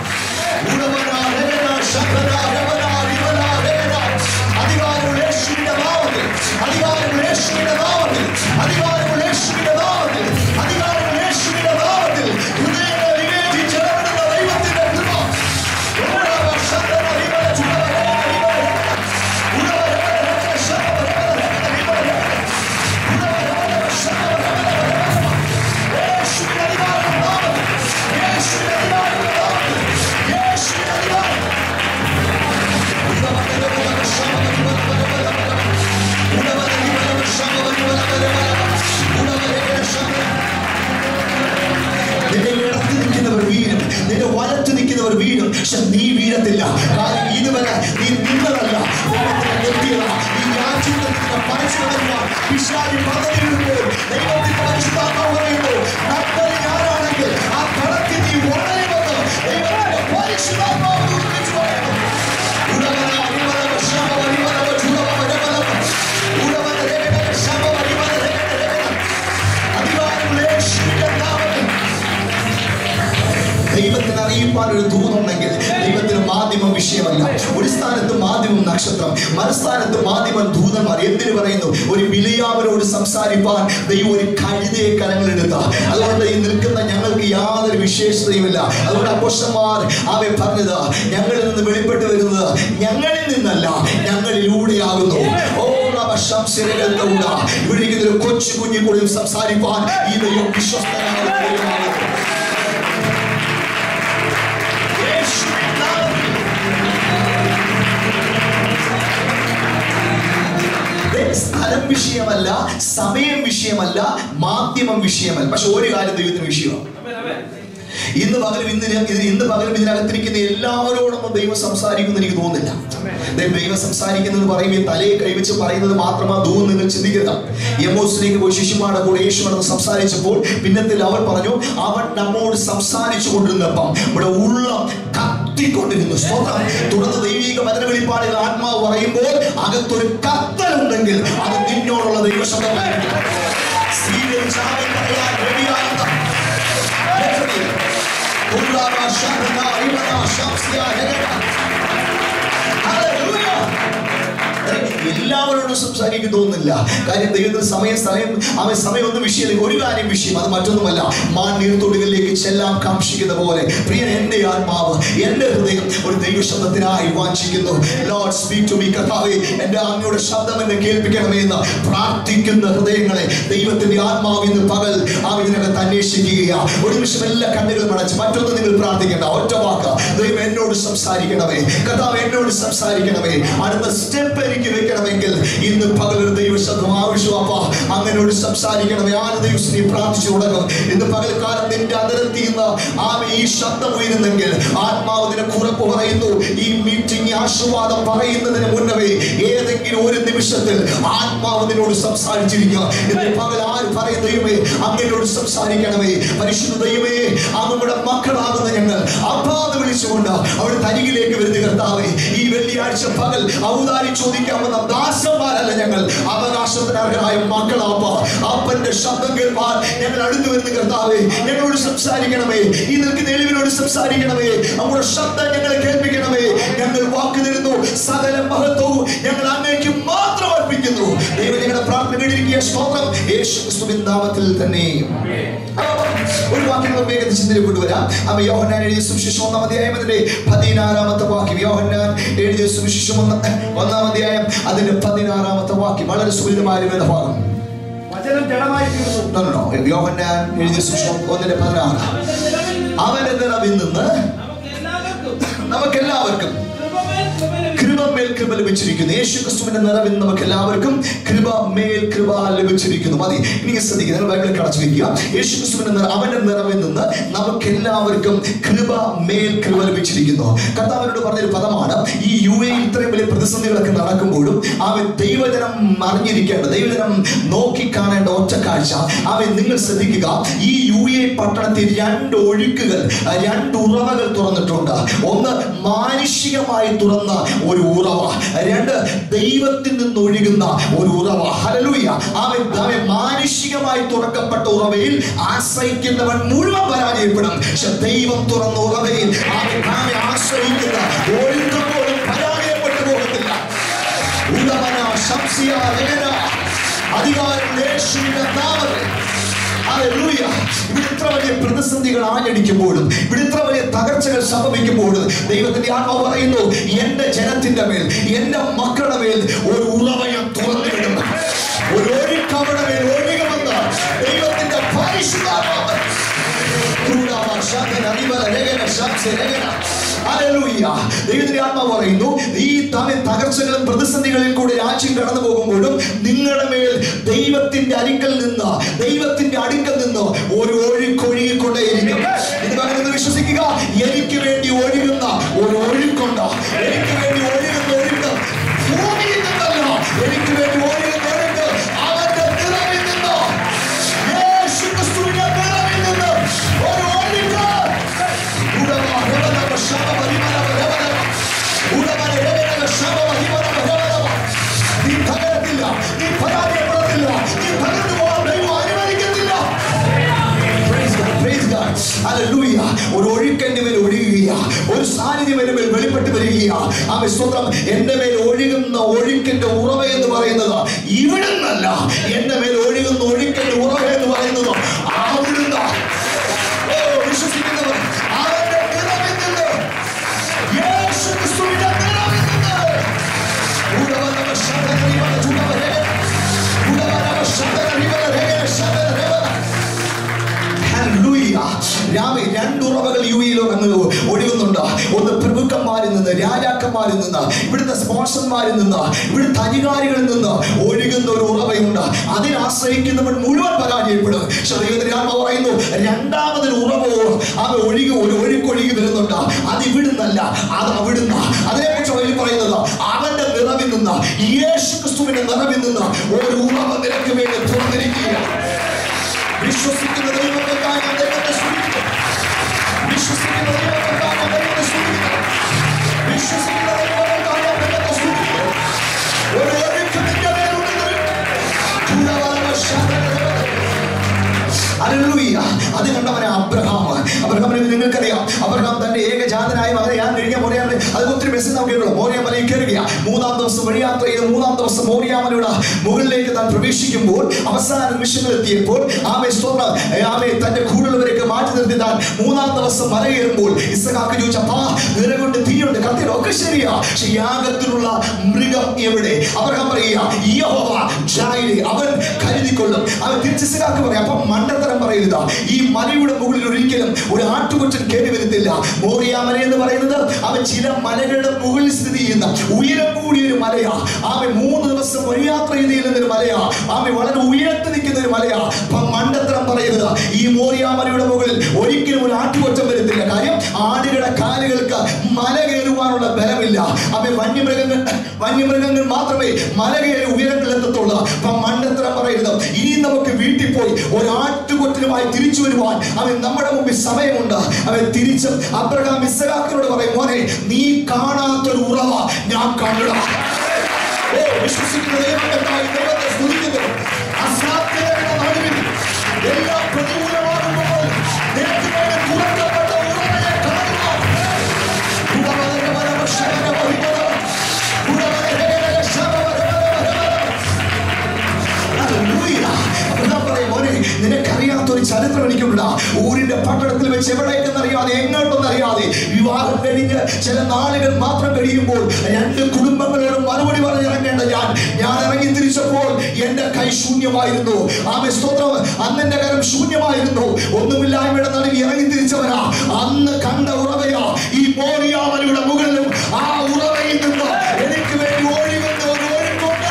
അധികാരമുള്ള യേശുവിന്റെ നാമത്തിൽ, അധികാരമുള്ള യേശുവിന്റെ നാമത്തിൽ, അധികാരമുള്ള യേശുവിന്റെ നാമത്തിൽ, അധികാരമുള്ള യേശുവിന്റെ നാമത്തിൽ ഹൃദയങ്ങളെ വിവേചിച്ച് ഇടപെടുന്ന ദൈവത്തിന്റെ കൃപ. നിന്റെ വലത്ത് നിൽക്കുന്നവർ വീഴും, പക്ഷെ നീ വീഴത്തില്ല. കാരണം ഇതുവരെ നീ നിന്നതല്ല, തിരിച്ചു വരുവാൻ പിശാചി പദ്ധതിയിടുമ്പോൾ ദൈവത്തിന്റെ പരിശുദ്ധാത്മാവ് പറയുന്നു, നട്ടൽ ഞാനാണെങ്കിൽ ആ കടത്തിൽ നീ വളരുമെന്ന് ദൈവത്തിന്റെ പരിശുദ്ധാത്മാവ് വിളിച്ചു പറയുന്നു. ദൈവത്തിന് അറിയിപ്പാൻ ഒരു ദൂതുണ്ടെങ്കിൽ ദൈവത്തിന് മാധ്യമം വിഷയമല്ല. ഒരു സ്ഥാനത്ത് മാധ്യമം നക്ഷത്രം, മറുസ്ഥാനത്ത് മാധ്യമം ദൂതന്മാർ. എന്തിനു പറയുന്നു? ഒരു ബിലിയാമിനോട് സംസാരിപ്പാൻ ദൈവം ഒരു കഴുതയെ കരങ്ങളെടുത്ത. അതുകൊണ്ട് ഈ നിൽക്കുന്ന ഞങ്ങൾക്ക് യാതൊരു വിശേഷതയുമില്ല. അതുകൊണ്ട് അപ്പോസ്തലന്മാർ അവൻ പറഞ്ഞത്, ഞങ്ങളിൽ നിന്ന് വെളിപ്പെട്ട് വരുന്നത് ഞങ്ങളിൽ നിന്നല്ല, ഞങ്ങളിലൂടെയാകുന്നു. ഓ ഇവിടെ ഇരിക്കുന്ന കൊച്ചു കുഞ്ഞു കൂടി സംസാരിപ്പാൻ ഈ ദൈവം വിശ്വസ്തനാണ്. സ്ഥലം വിഷയമല്ല, സമയം വിഷയമല്ല, മാധ്യമം വിഷയമല്ല. പക്ഷെ ഒരു കാര്യം ദൈവത്തിന് വിഷയമാണ്. ഇന്ന് പകലും ഇന്ന് ഇന്ന് പകലും ഇതിനകത്തിരിക്കുന്ന എല്ലാവരോടൊന്നും ദൈവം സംസാരിക്കുന്നു എനിക്ക് തോന്നുന്നില്ല. ദൈവം സംസാരിക്കുന്നത് പറയുമ്പോൾ തലയെ കൈവച്ച് പറയുന്നത് മാത്രമാ ദൂരം നിങ്ങൾ ചിന്തിക്കുക. എമോസിലേക്ക് പോയി ശിശുമാരുടെ കൂടെ യേശുവാണ് സംസാരിച്ചപ്പോൾ പിന്നത്തിൽ അവർ പറഞ്ഞു, അവൻ നമ്മോട് സംസാരിച്ചു കൊണ്ടിരുന്നപ്പം ഇവിടെ ഉള്ളം കത്തിക്കൊണ്ടിരുന്നു. സ്തോത്രം. തുടർന്ന് ദൈവിക വചന വെളിപ്പാടുകൾ ആത്മാവ് പറയുമ്പോൾ അകത്തൊരു കത്തലുണ്ടെങ്കിൽ അത് നിന്നോടുള്ള ദൈവശബ്ദമായിരിക്കും. എല്ലാവരോടും സംസാരിക്കാൻ തോന്നുന്നില്ല. കാര്യം ദൈവത്തിന് സമയം സമയം അവൻ സമയമൊന്നും വിഷയമില്ല. ഒരു കാര്യം വിഷയം, അത് മറ്റൊന്നുമല്ല, മാൻ നീർത്തോടുകളിലേക്ക് ചെല്ലാൻ കാക്ഷിക്കുന്ന പോലെ പ്രിയൻ എന്റെ ആത്മാവ് എന്റെ ഹൃദയം ഒരു ദൈവശബ്ദത്തിനായി വാഞ്ചിക്കുന്നു. Lord speak to me. കർത്താവേ, എന്റെ അങ്ങയുടെ ശബ്ദം എന്നെ കേൾപ്പിക്കണമേ എന്ന് പ്രാർത്ഥിക്കുന്ന ഹൃദയങ്ങളെ ദൈവത്തിന്റെ ആത്മാവ് ഇന്ന് പകൽ ആ ഇതിനകത്ത് അന്വേഷിക്കുകയാണ്. ഒരു നിമിഷം എല്ലാ കണ്ണുകളും അടച്ച് മറ്റൊന്ന് നിങ്ങൾ പ്രാർത്ഥിക്കേണ്ട ഒറ്റ വാക്ക്, ദൈവം എന്നോട് സംസാരിക്കണമേ, കർത്താവ് എന്നോട് സംസാരിക്കണമേ. അടുത്ത സ്റ്റെപ്പ് എനിക്ക് വെക്കണമെങ്കിൽ ഇന്ന് പകലൊരു ദൈവശബ്ദം ആവശ്യമാ. അങ്ങനോട് സംസാരിക്കണമേ. ആര് ദൈവം നീ പ്രാർത്ഥിച്ചു തുടങ്ങും. ഇന്ന് പകൽക്കാലം നിന്റെ അതിർത്തിയിൽ നിന്ന് ആമേ ഈ ശബ്ദം ഉയരുന്നെങ്കിൽ ആത്മാവ് നിനക്ക് ഉറപ്പ് പറയുന്നു, ഈ മീറ്റിംഗ് ആശീർവാദം പറയുന്നതിന് മുന്നമേ ഏതെങ്കിലും ഒരു നിമിഷത്തിൽ ആത്മാവ് നിന്നോട് സംസാരിച്ചിരിക്കുക. ഇന്ന് പകൽ ആര് പറയും, ദൈവമേ അങ്ങനോട് സംസാരിക്കണമേ. പരിശുദ്ധ ദൈവമേ, അങ്ങയുടെ മക്കളാകുന്ന ഞങ്ങൾ അപ്പാന്ന് വിളിച്ചുകൊണ്ട് അവിടെ തരികിലേക്ക് വരുന്ന കർത്താവേ, ഈ വെള്ളിയാഴ്ച പകൽ ഔദാര്യം ചോദിക്കാമെന്ന ദാസന്മാരല്ല ഞങ്ങൾ, അവകാശത്തിനർഹരായ മക്കളാപ്പ. അപ്പന്റെ ശബ്ദം കേൾപ്പാൻ ഞങ്ങൾ അടുത്ത് വരുന്ന കർത്താവേ, ഞങ്ങളോട് സംസാരിക്കണമേ. ഈ നിൽക്കുന്ന എളിവിനോട് സംസാരിക്കണമേ. നമ്മുടെ ശബ്ദം ഞങ്ങളെ കേൾപ്പിക്കണമേ. ഞങ്ങൾ വാക്ക് തരുന്നു, സകല മഹത്വവും ഞങ്ങൾ അങ്ങേക്ക് മാത്രം അർപ്പിക്കുന്നു. ദൈവം ഞങ്ങളുടെ പ്രാർത്ഥന കേട്ടിരിക്കുക. സ്തോത്രം. യേശു ക്രിസ്തുവിൻ നാമത്തിൽ തന്നെ. ഒരു വാക്യം വേഗത്തിൽ ചിന്തയിൽ കൊണ്ടുവരാം. അമ്മ യോഹന്നാൻ എഴുതിയ സുവിശേഷം ഒന്നാം അധ്യായം അതിന്റെ പതിനാറാമത്തെ വാക്യം. യോഹന്നാൻ എഴുതിയ സുവിശേഷം ഒന്നാം അധ്യായം അതിന്റെ പതിനാറാമത്തെ വാക്യം. വളരെ സുലഭമായ വേദഭാഗം. യോഹന്നാൻ എഴുതിയ സുവിശേഷം ഒന്നിന്റെ പതിനാറ്. അവന്റെ നിറവിൽ നിന്ന് നമുക്കെല്ലാവർക്കും കൃപ മേൽ കൃപ ലഭിച്ചിരിക്കുന്നു. യേശു ക്രിസ്തുവിന്റെ നിറവിൽ നമുക്ക് എല്ലാവർക്കും കൃപ മേൽ കൃപ ലഭിച്ചിരിക്കുന്നു. മതി, ഇനി ശ്രദ്ധിക്കുക, നിങ്ങൾ ബൈബിളിൽ കടച്ചു വയ്ക്കുക. യേശു ക്രിസ്തുവിന്റെ നിറ അവന്റെ നിറവിൽ നിന്ന് നമുക്ക് എല്ലാവർക്കും കൃപ മേൽ കൃപ ലഭിച്ചിരിക്കുന്നു. കർത്താവിനോട് പറഞ്ഞൊരു പദമാണ്. ഈ യു എ ഇത്രയും വലിയ പ്രതിസന്ധികളൊക്കെ നടക്കുമ്പോഴും അവൻ ദൈവജനം അറിഞ്ഞിരിക്കേണ്ട, ദൈവജനം നോക്കി കാണേണ്ട ഒറ്റ കാഴ്ച അവൻ നിങ്ങൾ ശ്രദ്ധിക്കുക. ഈ യു എ പട്ടണത്തിൽ രണ്ട് ഒഴുക്കുകൾ, രണ്ട് ഉറവകൾ തുറന്നിട്ടുണ്ട്. ഒന്ന് മാനുഷികമായി തുറന്ന ഒരു ഉറവ, രണ്ട് ദൈവത്തിൽ നിന്ന് ഒഴുകുന്ന ഒരു ഉറവ. ഹല്ലേലൂയ. അവൻ അവൻ മാനുഷികമായി തുറക്കപ്പെട്ട ഉറവയിൽ ആശ്രയിക്കുന്നവൻ മുഴുവൻ പരാജയപ്പെടും. പക്ഷെ ദൈവം തുറന്ന ഉറവയിൽ അവൻ അവനെ ആശ്രയിക്കുന്ന ഒരുത്തം പോലും പരാജയപ്പെട്ടു പോകത്തില്ല. ഉടമന ശംസിയ രഗന അധികാരം യേശുവിന്റെ നാമത്തിൽ. ഹല്ലേലൂയ. ഇവിടെ ഇത്ര വലിയ പ്രതിസന്ധികൾ ആഞ്ഞടിക്കുമ്പോഴും, ഇവിടെ ഇത്ര വലിയ തകർച്ചകൾ സംഭവിക്കുമ്പോഴും ദൈവത്തിന്റെ ആത്മാവ് പറയുന്നു, എന്റെ ജനത്തിന്റെ മേൽ, എന്റെ മക്കളുടെ മേൽ ഒരു ഉറവയം തുറന്നിടും. ഒരു ഒഴുക്കവിടെ മേൽ ഒഴുകുമെന്ന് ദൈവത്തിന്റെ പരിശുദ്ധാത്മാവ്. ദൈവത്തിന്റെ ആത്മാവ് പറയുന്നു, ഈ തമ്മിൽ തകർച്ചകളും പ്രതിസന്ധികളിൽ കൂടെ രാജ്യം കടന്നു പോകുമ്പോഴും നിങ്ങളുടെ മേൽ ദൈവത്തിന്റെ അടുക്കൽ നിന്ന് ദൈവത്തിന്റെ അടുക്കൽ നിന്ന് ഒരു ഒഴുക്കൊഴുകിക്കൊണ്ടേയിരിക്കും. ഇത് പറയുന്നത് വിശ്വസിക്കുക. എനിക്ക് വേണ്ടി ഒഴുകുന്ന ഒരു ഒഴുക്കുണ്ട്. എനിക്ക് വേണ്ടി ഒഴുകുന്ന ഒഴുക്ക് ഭൂമിയിൽ നിന്നല്ല, എനിക്ക് വേണ്ടി ഒഴുകുന്ന ഒഴുക്ക് ഒരു സാന്നിധ്യം എന്റെ മേൽ വെളിപ്പെട്ട് വരികയാണ്. ആമേൻ സ്തോത്രം. എന്റെ മേൽ ഒഴുകുന്ന ഒഴുക്കിന്റെ ഉറവ എന്ന് പറയുന്നത് ഇവിടുന്നല്ല. എന്റെ മേൽ ഒഴുകുന്ന ഒഴുക്കിന്റെ ഉറവ എന്ന് പറയുന്നത് അവിടുന്ന്. ഓ വിശ്വസിക്കുന്നവർ അവന്റെ നിറവിൽ നിന്ന്, യേശു ക്രിസ്തുവിന്റെ നിറവിൽ നിന്ന് ഉടവനവ ശബ്ദരിവന ചുടവരെ ഉടവനവ ശബ്ദരിവന ശബ്ദരിവന. ഹല്ലേലൂയ. രാമേ രണ്ട് ഉറവകൾ യു എയിൽ ഒഴുകുന്നുണ്ട്. ഒന്ന് പ്രഭുക്കന്മാരിൽ നിന്ന്, രാജാക്കന്മാരിൽ നിന്ന്, ഇവിടുത്തെ സ്പോൺസർമാരിൽ നിന്ന്, ഇവിടുത്തെ അധികാരികളിൽ നിന്ന് ഒഴുകുന്ന ഒരു ഉറവയുണ്ട്. അതിനെ ആശ്രയിക്കുന്നവൻ മുഴുവൻ പരാജയപ്പെടും. ആത്മാവ് പറയുന്നു രണ്ടാമതൊരു ഉറവോ അത് ഒഴുകി ഒരു ഒഴുക്കൊഴുകി വരുന്നുണ്ട്. അത് ഇവിടുന്നല്ല, അത് അവിടുന്ന്. അതിനെക്കുറിച്ച് വഴി പറയുന്നത് അവന്റെ നിറവിൽ നിന്ന്, യേശു ക്രിസ്തുവിന്റെ നിറവിൽ നിന്ന് ഒരു ഉറവ നിനക്ക് വേണ്ടി തുറന്നിരിക്കുക. വിശ്വസിക്കുന്ന ദൈവങ്ങൾക്കായി ദൈവത്തെ സ്തുതിക്കുന്നു. വിശ്വസിക്കുന്ന ദൈവങ്ങൾക്കായി ദൈവത്തെ സ്തുതിക്കുന്നു. വിശ്വസിക്കുന്ന ദൈവങ്ങൾക്കായി ദൈവത്തെ സ്തുതിക്കുന്നു. ഒരു ഒഴുക്കിന്റെ മേലുണ്ട്. ഹല്ലേലൂയ. അത് കണ്ടവനെ അബ്രഹാം. അബ്രഹാമിനെ നിങ്ങൾക്കറിയാം. അബ്രഹാം തന്റെ ഏകജാതനായ മകനെ ഞാൻ കഴിഞ്ഞ മോറിയാമലെ അത് ഒത്തിരി മെസ്സേജ് നമുക്കുള്ളൂ. മോറിയാമലയിൽ കയറുകയാണ്. മൂന്നാം ദിവസം വഴിയാത്ര ചെയ്ത് മൂന്നാം ദിവസം മോറിയാമലയുടെ മുകളിലേക്ക് താൻ പ്രവേശിക്കുമ്പോൾ അവസാന നിമിഷങ്ങൾ എത്തിയപ്പോൾ ആമേ സ്തോത്രം ആമേ തന്റെ കൂടുള്ളവരൊക്കെ മാറ്റി നിർത്തി താൻ മൂന്നാം ദിവസം മല കയറുമ്പോൾ ഇസ്ഹാക്ക് ചോദിച്ചപ്പാ നിറകൊണ്ട് തീയുണ്ട് കത്തിയുടെ ഒക്കെ ശരിയാ, പക്ഷെ യാഗത്തിലുള്ള മൃഗം എവിടെ? അബ്രഹാം പറയുക യഹോവ ജായിരെ, അവൻ കരുതിക്കൊള്ളും. അവൻ തിരിച്ച് ഇസ്ഹാക്ക് പറയാം അപ്പം മണ്ടത്തരം പറയരുത്. ഈ മലയുടെ മുകളിൽ ഒരിക്കലും ഒരു ആട്ടുകൊറ്റൻ കയറി വരുന്നില്ല. മോറിയ മല എന്ന് പറയുന്നത് അവൻ ചില മലകളുടെ മുകളിൽ സ്ഥിതി ചെയ്യുന്ന ഉയരം കൂടിയ ഒരു മലയാ. ആമെ മൂന്ന് ദിവസം വഴിയാത്ര ചെയ്ത് ഒരു മലയാ. ആമെ വളരെ ഉയരത്ത് നിൽക്കുന്ന ഒരു മലയാ. അപ്പം മണ്ടത്തരം പറയരുത്. ഈ മോറിയ മലയുടെ മുകളിൽ ഒരിക്കലും ഒരു ആട്ടുകൊറ്റൻ വരുന്നില്ല. കാര്യം ആടുകളുടെ കാലുകൾക്ക് മല കയറുവാനുള്ള ബലമില്ല. അവൻ വന്യമൃഗങ്ങൾ വന്യമൃഗങ്ങൾ മാത്രമേ മല കയറി ഉയരങ്ങളിൽ എത്തത്തുള്ളൂ. അപ്പം മണ്ടത്തരം പറയരുത്. ഇനി നമുക്ക് വീട്ടിൽ പോയി ഒരാട്ടുകൊറ്റനുമായി തിരിച്ചു വരുവാൻ അവൻ നമ്മുടെ മുമ്പിൽ സമയമുണ്ട്. അവൻ തിരിച്ചും അബ്രഹാം ഇസ്ഹാക്കിനോട് പറയും മോനെ നീ കാണാത്തൊരു ഉറവ ഞാൻ കണ്ടിടാം. ഓ വിശ്വസിക്കുന്ന ദൈവങ്ങൾക്കായി ദൈവത്തെ സ്തുതിക്കുന്നു. അസാധ്യതയുടെ നടുവിൽ എല്ലാം പ്രതികൂലമാകുമ്പോൾ നിനക്ക് വേണ്ടി തുറക്കപ്പെട്ട ഉറവയെ കാണുക. നിനക്കറിയാത്തൊരു ചരിത്രം എനിക്കുണ്ട്. ഊരിന്റെ പട്ടണത്തിൽ വെച്ച് എവിടേക്കെന്നറിയാതെ എങ്ങോട്ടെന്നറിയാതെ വിവാഹം കഴിഞ്ഞ് ചില നാളുകൾ മാത്രം കഴിയുമ്പോൾ രണ്ട് കുടുംബങ്ങളോടും മറുപടി പറഞ്ഞിറങ്ങേണ്ട ഞാൻ ഞാൻ ഇറങ്ങി തിരിച്ചപ്പോൾ എന്റെ കൈ ശൂന്യമായിരുന്നു. ആമേ സ്തോത്രം. അന്ന് എന്റെ കരം ശൂന്യമായിരുന്നു. ഒന്നുമില്ലായ്മയുടെ നടുവിൽ ഇറങ്ങി തിരിച്ചവരാ. അന്ന് കണ്ട ഉറവയാ ഈ മോറിയ മലയുടെ മുകളിലും. ആ ഉറവയിൽ നിന്ന് എനിക്ക് വേണ്ടി ഒഴുകുന്ന ഒരു ഒഴുക്കുണ്ട്.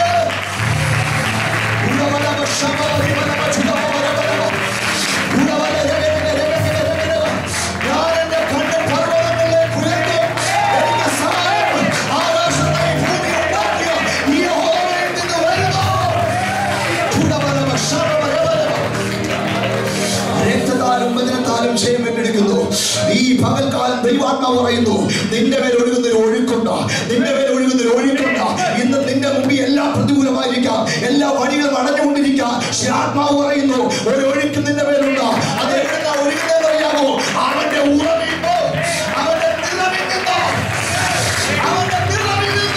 ഈ പകൽക്കാലം ദൈവാത്മാവ് പറയുന്നു നിന്റെ മേൽ ഒഴുകുന്ന ഒരു ഒഴുക്കുണ്ട്. നിന്റെ മേൽ ഒഴുകുന്ന ഒരു ഒഴുക്കുണ്ട്. ഇന്ന് നിന്റെ മുമ്പിൽ എല്ലാം പ്രതികൂലമായിരിക്കാം, എല്ലാ വഴികളും അടഞ്ഞുകൊണ്ടിരിക്കാം. ആത്മാവ് പറയുന്നു ഒരു ഒഴുക്ക് നിന്റെ മേലുണ്ട്. അത് എവിടുന്ന ഒഴുകുന്നതെന്ന് അറിയാമോ? അവന്റെ ഉറവിൽ നിന്ന്, അവന്റെ നിറവിൽ നിന്ന്, അവന്റെ നിറവിൽ നിന്ന്.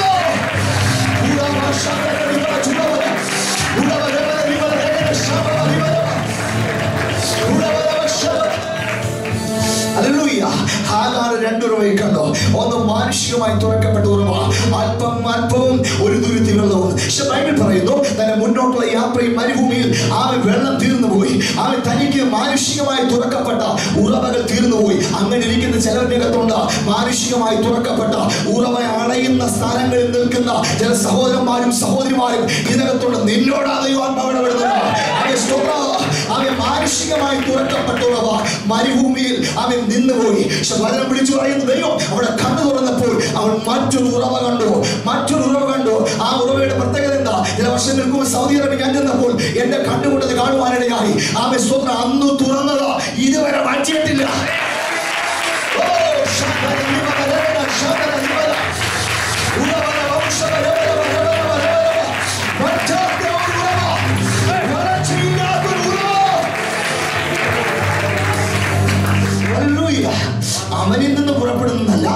രണ്ടുറവയെ കണ്ടോ? ഒന്ന് മാനുഷികമായി തുറക്കപ്പെട്ട ഉറവ, അല്പം അല്പവും ഒരു തുരുത്തി വെള്ളവും. പക്ഷെ ബൈബിൾ പറയുന്നു തന്റെ മുന്നോട്ടുള്ള യാത്രയിൽ മരുഭൂമിയിൽ ആവൻ വെള്ളം തീർന്നുപോയി. അവൻ തനിക്ക് മാനുഷികമായി തുറക്കപ്പെട്ട ഉറവകൾ തീർന്നുപോയി. അങ്ങനെ ഇരിക്കുന്ന ചിലരുടെ അകത്തുണ്ട് മാനുഷികമായി തുറക്കപ്പെട്ട ഉറവ അടയുന്ന സ്ഥാനങ്ങളിൽ നിൽക്കുന്ന ചില സഹോദരന്മാരും സഹോദരിമാരും ഇതിനകത്തുണ്ട്. നിന്നോടാ ദൈവാത്മാവ് ഇടപെടുന്നത്. അവൻ മാനുഷികമായി തുറക്കപ്പെട്ട ഉറവ മരുഭൂമിയിൽ അവൻ നിന്നുപോയി. വചനം വിളിച്ചു പറയുന്ന ദൈവം അവിടെ കണ്ണു തുറന്നപ്പോൾ അവൻ മറ്റൊരു ഉറവ കണ്ടു. മറ്റൊരു ഉറവ കണ്ടു. ആ ഉറവയുടെ പ്രത്യേകത എന്താ? ചില വർഷങ്ങൾക്ക് മുമ്പ് സൗദി അറേബ്യ ഞാൻ ചെന്നപ്പോൾ എന്റെ കണ്ടുകൊണ്ടത് കാണുവാനിടയായി. ആ സ്വന്തം അന്ന് തുറന്നത് ഇതുവരെ മാറ്റിയിട്ടില്ല. അവനിൽ നിന്ന് പുറപ്പെടുന്നതല്ല,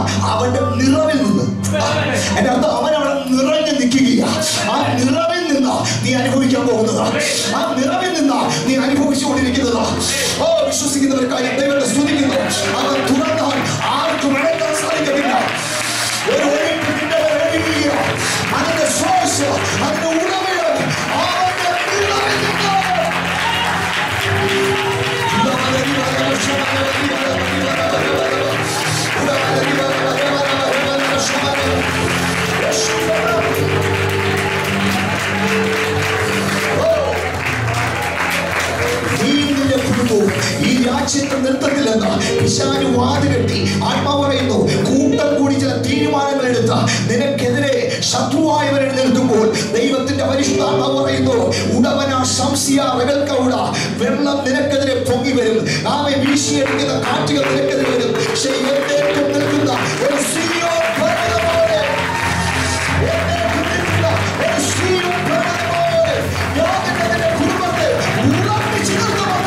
അതിന്റെ അർത്ഥം അവൻ അവിടെ നിറഞ്ഞു നിൽക്കുകയാ. ആ നിറവിൽ നിന്ന് നീ അനുഭവിക്കാൻ പോകുന്നത്, ആ നിറവിൽ നിന്ന് നീ അനുഭവിച്ചുകൊണ്ടിരിക്കുന്നത്. ഓ, വിശ്വസിക്കുന്നവർക്കായി ദൈവത്തെ സ്തുതിക്കുന്നു. അവൻ തുറന്നാൽ ആർക്കും അടക്കാൻ സാധിക്കത്തില്ല. ഒരു ഒഴുക്കിന്റെ ഒഴുകിയ അതിന്റെ സോഴ്സ്, അതിന്റെ ഉറവിടം അവന്റെ നിറവിൽ നിന്ന്. ഈ രാജ്യത്തെ നിർത്തത്തില്ലെന്ന് പിശാച് വാതുകെട്ടി ആത്മാവ് പറയുന്നു. കൂട്ടം കൂടി ചില തീരുമാനങ്ങൾ എടുത്ത് നിനക്കെതിരെ ശത്രുവായവരെ നിർത്തുമ്പോൾ ദൈവത്തിന്റെ പരിശുദ്ധാത്മാവ് പറയുന്നു, ഉടവന സംശയ റകൽക്കൗട, വെള്ളം നിനക്കെതിരെ പൊങ്ങി വരും. ആമേ, വീശിയടിക്കുന്ന കാറ്റുകൾ നിനക്കെതിരെ വരും. പക്ഷേ എന്നേക്കും നിൽക്കുന്ന ഒരു സിയോൻ പർവ്വതം പോലെ, എന്നേക്കും നിൽക്കുന്ന ഒരു സിയോൻ പർവ്വതം പോലെ യാക്കോബിന്റെ കുടുംബത്തെ ഉറപ്പിച്ചു നിർത്തുമെന്ന്.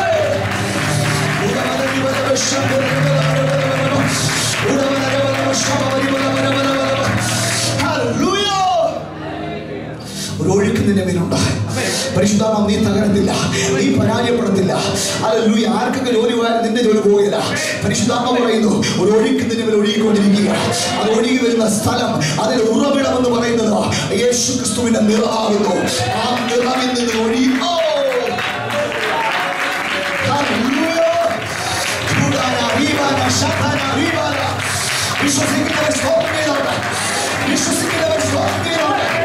ഒരു ഒഴുക്ക് നിന്റെ മേലുണ്ട്. പരിശുദ്ധാത്മാവ് നീ തകരത്തില്ല, നീ പരാജയപ്പെടത്തില്ല. ഹല്ലേലൂയ. ആർക്കൊക്കെ ജോലി പോയാലും നിന്റെ ജോലി പോകില്ല. പരിശുദ്ധാത്മാവ് പറയുന്നു, ഒരു ഒഴുക്ക് നിന്റെ മേൽ ഒഴുകിക്കൊണ്ടിരിക്കുക. അത് ഒഴുകി വരുന്ന സ്ഥലം, അതിന്റെ ഉറവിടം എന്ന് പറയുന്നത് യേശു ക്രിസ്തുവിന്റെ നിറമാകുന്നു. ആ നിറവിൽ നിന്ന് ഒഴുകി വിശ്വസിക്കുന്നവർ സ്തോത്രം, വിശ്വസിക്കുന്നവർ സ്തോത്രം.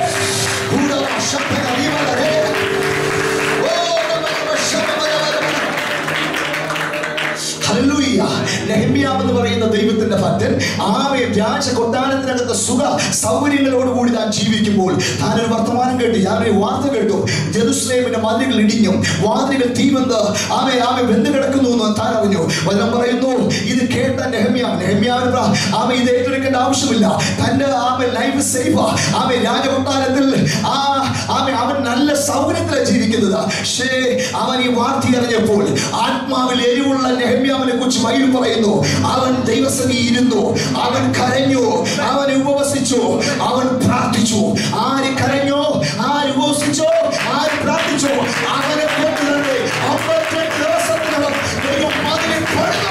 ഹല്ലേലൂയ. നെഹെമ്യാവ് എന്ന് പറയുന്ന ദൈവത്തിന്റെ ഭക്തൻ ആമേ രാജ കൊട്ടാരത്തിനകത്ത് സുഖ സൗകര്യങ്ങളോടുകൂടി താൻ ജീവിക്കുമ്പോൾ താൻ ഒരു വർത്തമാനം കേട്ടു. ഞാനൊരു വാർത്ത കേട്ടു. ജെറുസലേമിന്റെ മതിലുകൾ ഇടിഞ്ഞു, വാതിലുകൾ തീവന്ന് ആമേ ആമേ വെന്ത് കിടക്കുന്നു എന്ന് താൻ അറിഞ്ഞു. വചനം പറയുന്നു, ഇത് കേട്ട നെഹെമ്യാവ് നെഹെമ്യാവിന് ആമേ ഇത് ഏറ്റെടുക്കേണ്ട ആവശ്യമില്ല. തന്റെ ആമേ ലൈഫ് സേഫ്. ആമേ രാജകൊട്ടാരത്തിൽ ആ ആമേ അവൻ നല്ല സൗകര്യത്തിലാണ് ജീവിക്കുന്നത്. പക്ഷേ അവൻ ഈ വാർത്ത അറിഞ്ഞപ്പോൾ ആത്മാവിൽ എരിവുള്ള നെഹെമ്യാവിനെ കുറിച്ച് ബൈബിൾ പറയുന്നു, അവൻ ദൈവസന്നിധിയിൽ ഇരുന്നു, അവൻ കരഞ്ഞു, അവൻ ഉപവസിച്ചു, അവൻ പ്രാർത്ഥിച്ചു. ആര് കരഞ്ഞോ, ആര് ഉപവസിച്ചോ, ആര് പ്രാർത്ഥിച്ചോ, അവനെ കൊണ്ടുതന്നെ അമ്പത്തിരണ്ട് ദിവസത്തിനകം ദൈവം മതിലിൽ പണിതു.